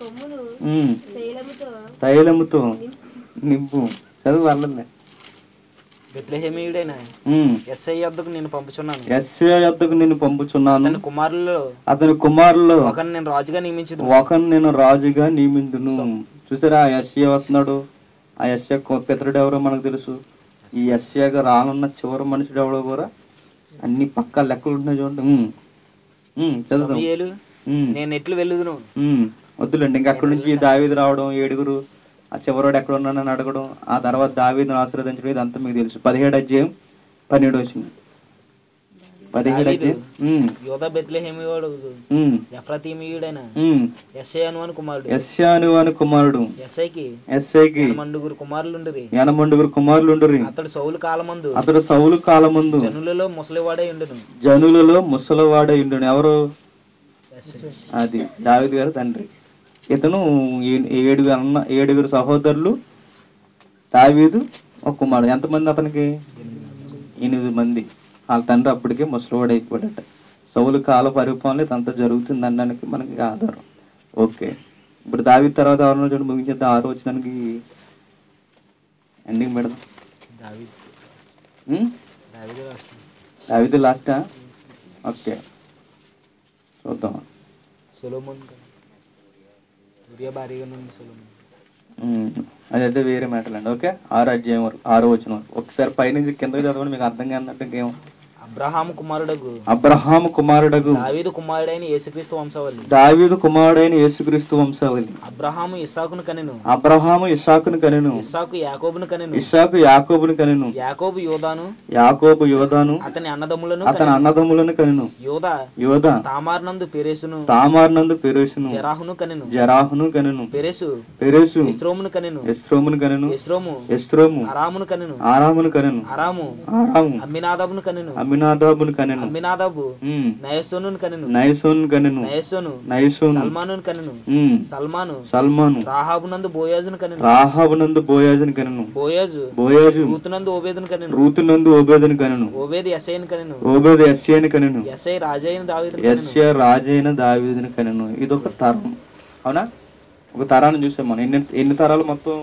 తైలముతో నింపు. చదువు వాళ్ళే. బెత్లెహేమీయుడైన యెష్షయి యొద్దకు నేను పంపుచున్నాను. యెష్షయి యొద్దకు నేను పంపుచున్నాను. అతని కుమారులలో అతని కుమారులలో ఒకరిని నేను రాజుగా నియమించుదును. ఒకరిని నేను రాజుగా నియమించును. చూసారా? ఆ యెష్షయి వస్తున్నాడు. ఆ యెష్షయి పితరుడు ఎవరో మనకు తెలుసు. ఈ యెష్షయిగా రానున్న చివరి మనుషుడు ఎవడో కూడా అన్ని పక్క లెక్కలు ఉంటున్నాయి చూడండి. సమూయేలు నేను ఎట్లు వెళ్ళుదును. వద్దులేండి, ఇంకా అక్కడి నుంచి దావీదు రావడం, ఏడుగురు ఆ చివరోడు ఎక్కడ ఉన్నానని అడగడం, ఆ తర్వాత దావీదును ఆశీర్వదించడం, ఇదంతా మీకు తెలుసు. పదిహేడు అధ్యాయం పన్నెండు వచ్చింది. పదిహేడు అధ్యాయం యోధా బెత్లెహేమీయుడు ఎఫ్రాతీమీయుడైన యెష్షయి అని కుమారుడు. యెష్షయి అని కుమారుడు. యెష్షయికి యెష్షయికి మండుగురు కుమారులుండిరి. ఎనమండుగురు కుమారులుండిరి. అతడు సౌలు కాలమందు అతడు సౌలు కాలమందు జనులలో ముసలివాడై ఉండును. జనులలో ముసలివాడై ఉండును. ఎవరు? అది దావీదు గారు తండ్రి. ఇతను ఏడుగురు అన్న ఏడుగురు సహోదరులు, దావీదు ఒక కుమారుడు. ఎంతమంది అతనికి? ఎనిమిది మంది. వాళ్ళ తండ్రి అప్పటికే ముసలివాడు అయిపోయాడట. సౌలు కాల పరిపాలన ఇదంతా జరుగుతుంది అనడానికి మనకి ఆధారం. ఓకే, ఇప్పుడు దావీదు తర్వాత ఎవరినో చూడండి, ముగించేద్దాం. ఆరో వచనానికి ఎండింగ్ పెడదాం. దావీదు లాస్టా? ఓకే, చూద్దాం. అదైతే వేరే మ్యాటర్ అండి. ఓకే, ఆరో అధ్యాయం వరకు, ఆరో వచనం వరకు ఒకసారి పైనుంచి కిందకి చదవండి, మీకు అర్థం కానట్టు ఇంకేమో. అబ్రహాము కుమారుడగు అబ్రహాము కుమారుడగు దావీదు కుమారుడైన యేసుక్రీస్తు వంశావళి దావీదు కుమారుడైన యేసుక్రీస్తు వంశావళి. అబ్రహాము ఇస్సాకును కనెను అబ్రహాము ఇస్సాకును కనెను ఇస్సాకు యాకోబును కనెను ఇస్సాకు యాకోబును కనెను యాకోబు యోదాను యాకోబు యోదాను అతని అన్నదమ్ములను అతని అన్నదమ్ములను కనెను యోదా యోదా తామార్నందు పెరేసును తామార్నందు పెరేసును జెరాహును కనెను జెరాహును కనెను పెరేసు పెరేసు ఎస్రోమును కనెను ఎస్రోమును కనెను ఎస్రోము ఎస్రోము అరామును కనెను ఆరామును కనెను అరాము ఆరాము అమ్మినాదాబును కనెను అమ్మినాదాబును కనెను అమ్మినాదాబు నయసోనును కనెను నయసోను కనెను నయసోను నయసోను సల్మానును కనెను సల్మాను సల్మాను రాహాబునందు బోయాజును కనెను రాహాబునందు బోయాజును కనెను బోయాజు బోయాజు రూతునందు ఓబేదును కనెను రూతునందు ఓబేదును కనెను ఓబేదు యెషయను కనెను ఓబేదు యెషయను కనెను యెషయ రాజైన దావీదును కనెను యెషయ రాజైన దావీదును కనెను. ఇది ఒక తరం, అవునా? ఒక తరాన్ని చూసాం మనం. ఎన్ని ఎన్ని తరాలు మొత్తం?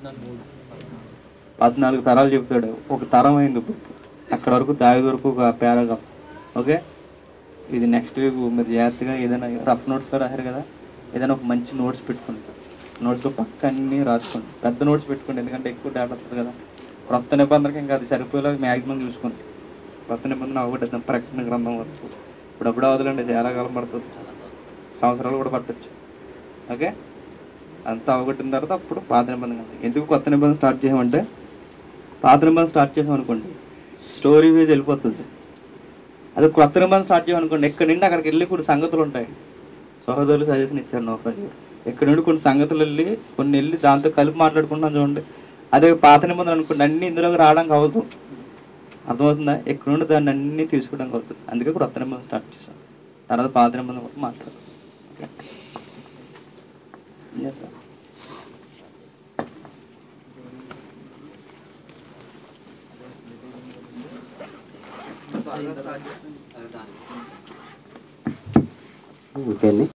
పద్నాలుగు తరాలు చెప్తాడు. ఒక తరం అయింది ఇప్పుడు. అక్కడ వరకు దావీదు వరకు ఒక పారాగ్రాఫ్. ఓకే, ఇది నెక్స్ట్ వీక్ మీరు జాగ్రత్తగా ఏదైనా రఫ్ నోట్స్లో రాశారు కదా, ఏదైనా ఒక మంచి నోట్స్ పెట్టుకోండి. నోట్స్లో పక్క అన్నీ రాసుకోండి, పెద్ద నోట్స్ పెట్టుకోండి, ఎందుకంటే ఎక్కువ డేటా వస్తుంది కదా. క్రొత్త నిబంధనకి ఇంకా అది సరిపోయేలా మ్యాక్సిమం చూసుకోండి. కొత్త నిబంధన అవగొట్టేద్దాం ప్రకటన గ్రంథం వరకు. ఇప్పుడు అప్పుడు అవదులండి, చాలా కాలం పడుతుంది, సంవత్సరాలు కూడా పట్టచ్చు. ఓకే, అంతా అవగొట్టిన తర్వాత అప్పుడు పాత నిబంధన. ఎందుకు కొత్త నిబంధన స్టార్ట్ చేయమంటే, పాత నిబంధన స్టార్ట్ చేసామనుకోండి స్టోరీ వేజ్ వెళ్ళిపోతుంది. అది కొత్త నిబంధన స్టార్ట్ చేయమనుకోండి, ఎక్కడి నుండి అక్కడికి వెళ్ళి కొన్ని సంగతులు ఉంటాయి. సహోదరులు సజెషన్ ఇచ్చారు నోపతి, ఎక్కడి నుండి కొన్ని సంగతులు వెళ్ళి కొన్ని వెళ్ళి దాంతో కలిపి మాట్లాడుకుంటాం చూడండి. అదే పాత నిబంధన అనుకోండి, అన్ని ఇందులోకి రావడానికి అవ్వదు. అర్థమవుతుందా? ఎక్కడి నుండి దాన్ని అన్ని తీసుకోవడానికి అవుతుంది. అందుకే కొత్త నిబంధన స్టార్ట్ చేశాం, తర్వాత పాత నిబంధన కూడా మాట్లాడతాం. ఓకే అండి.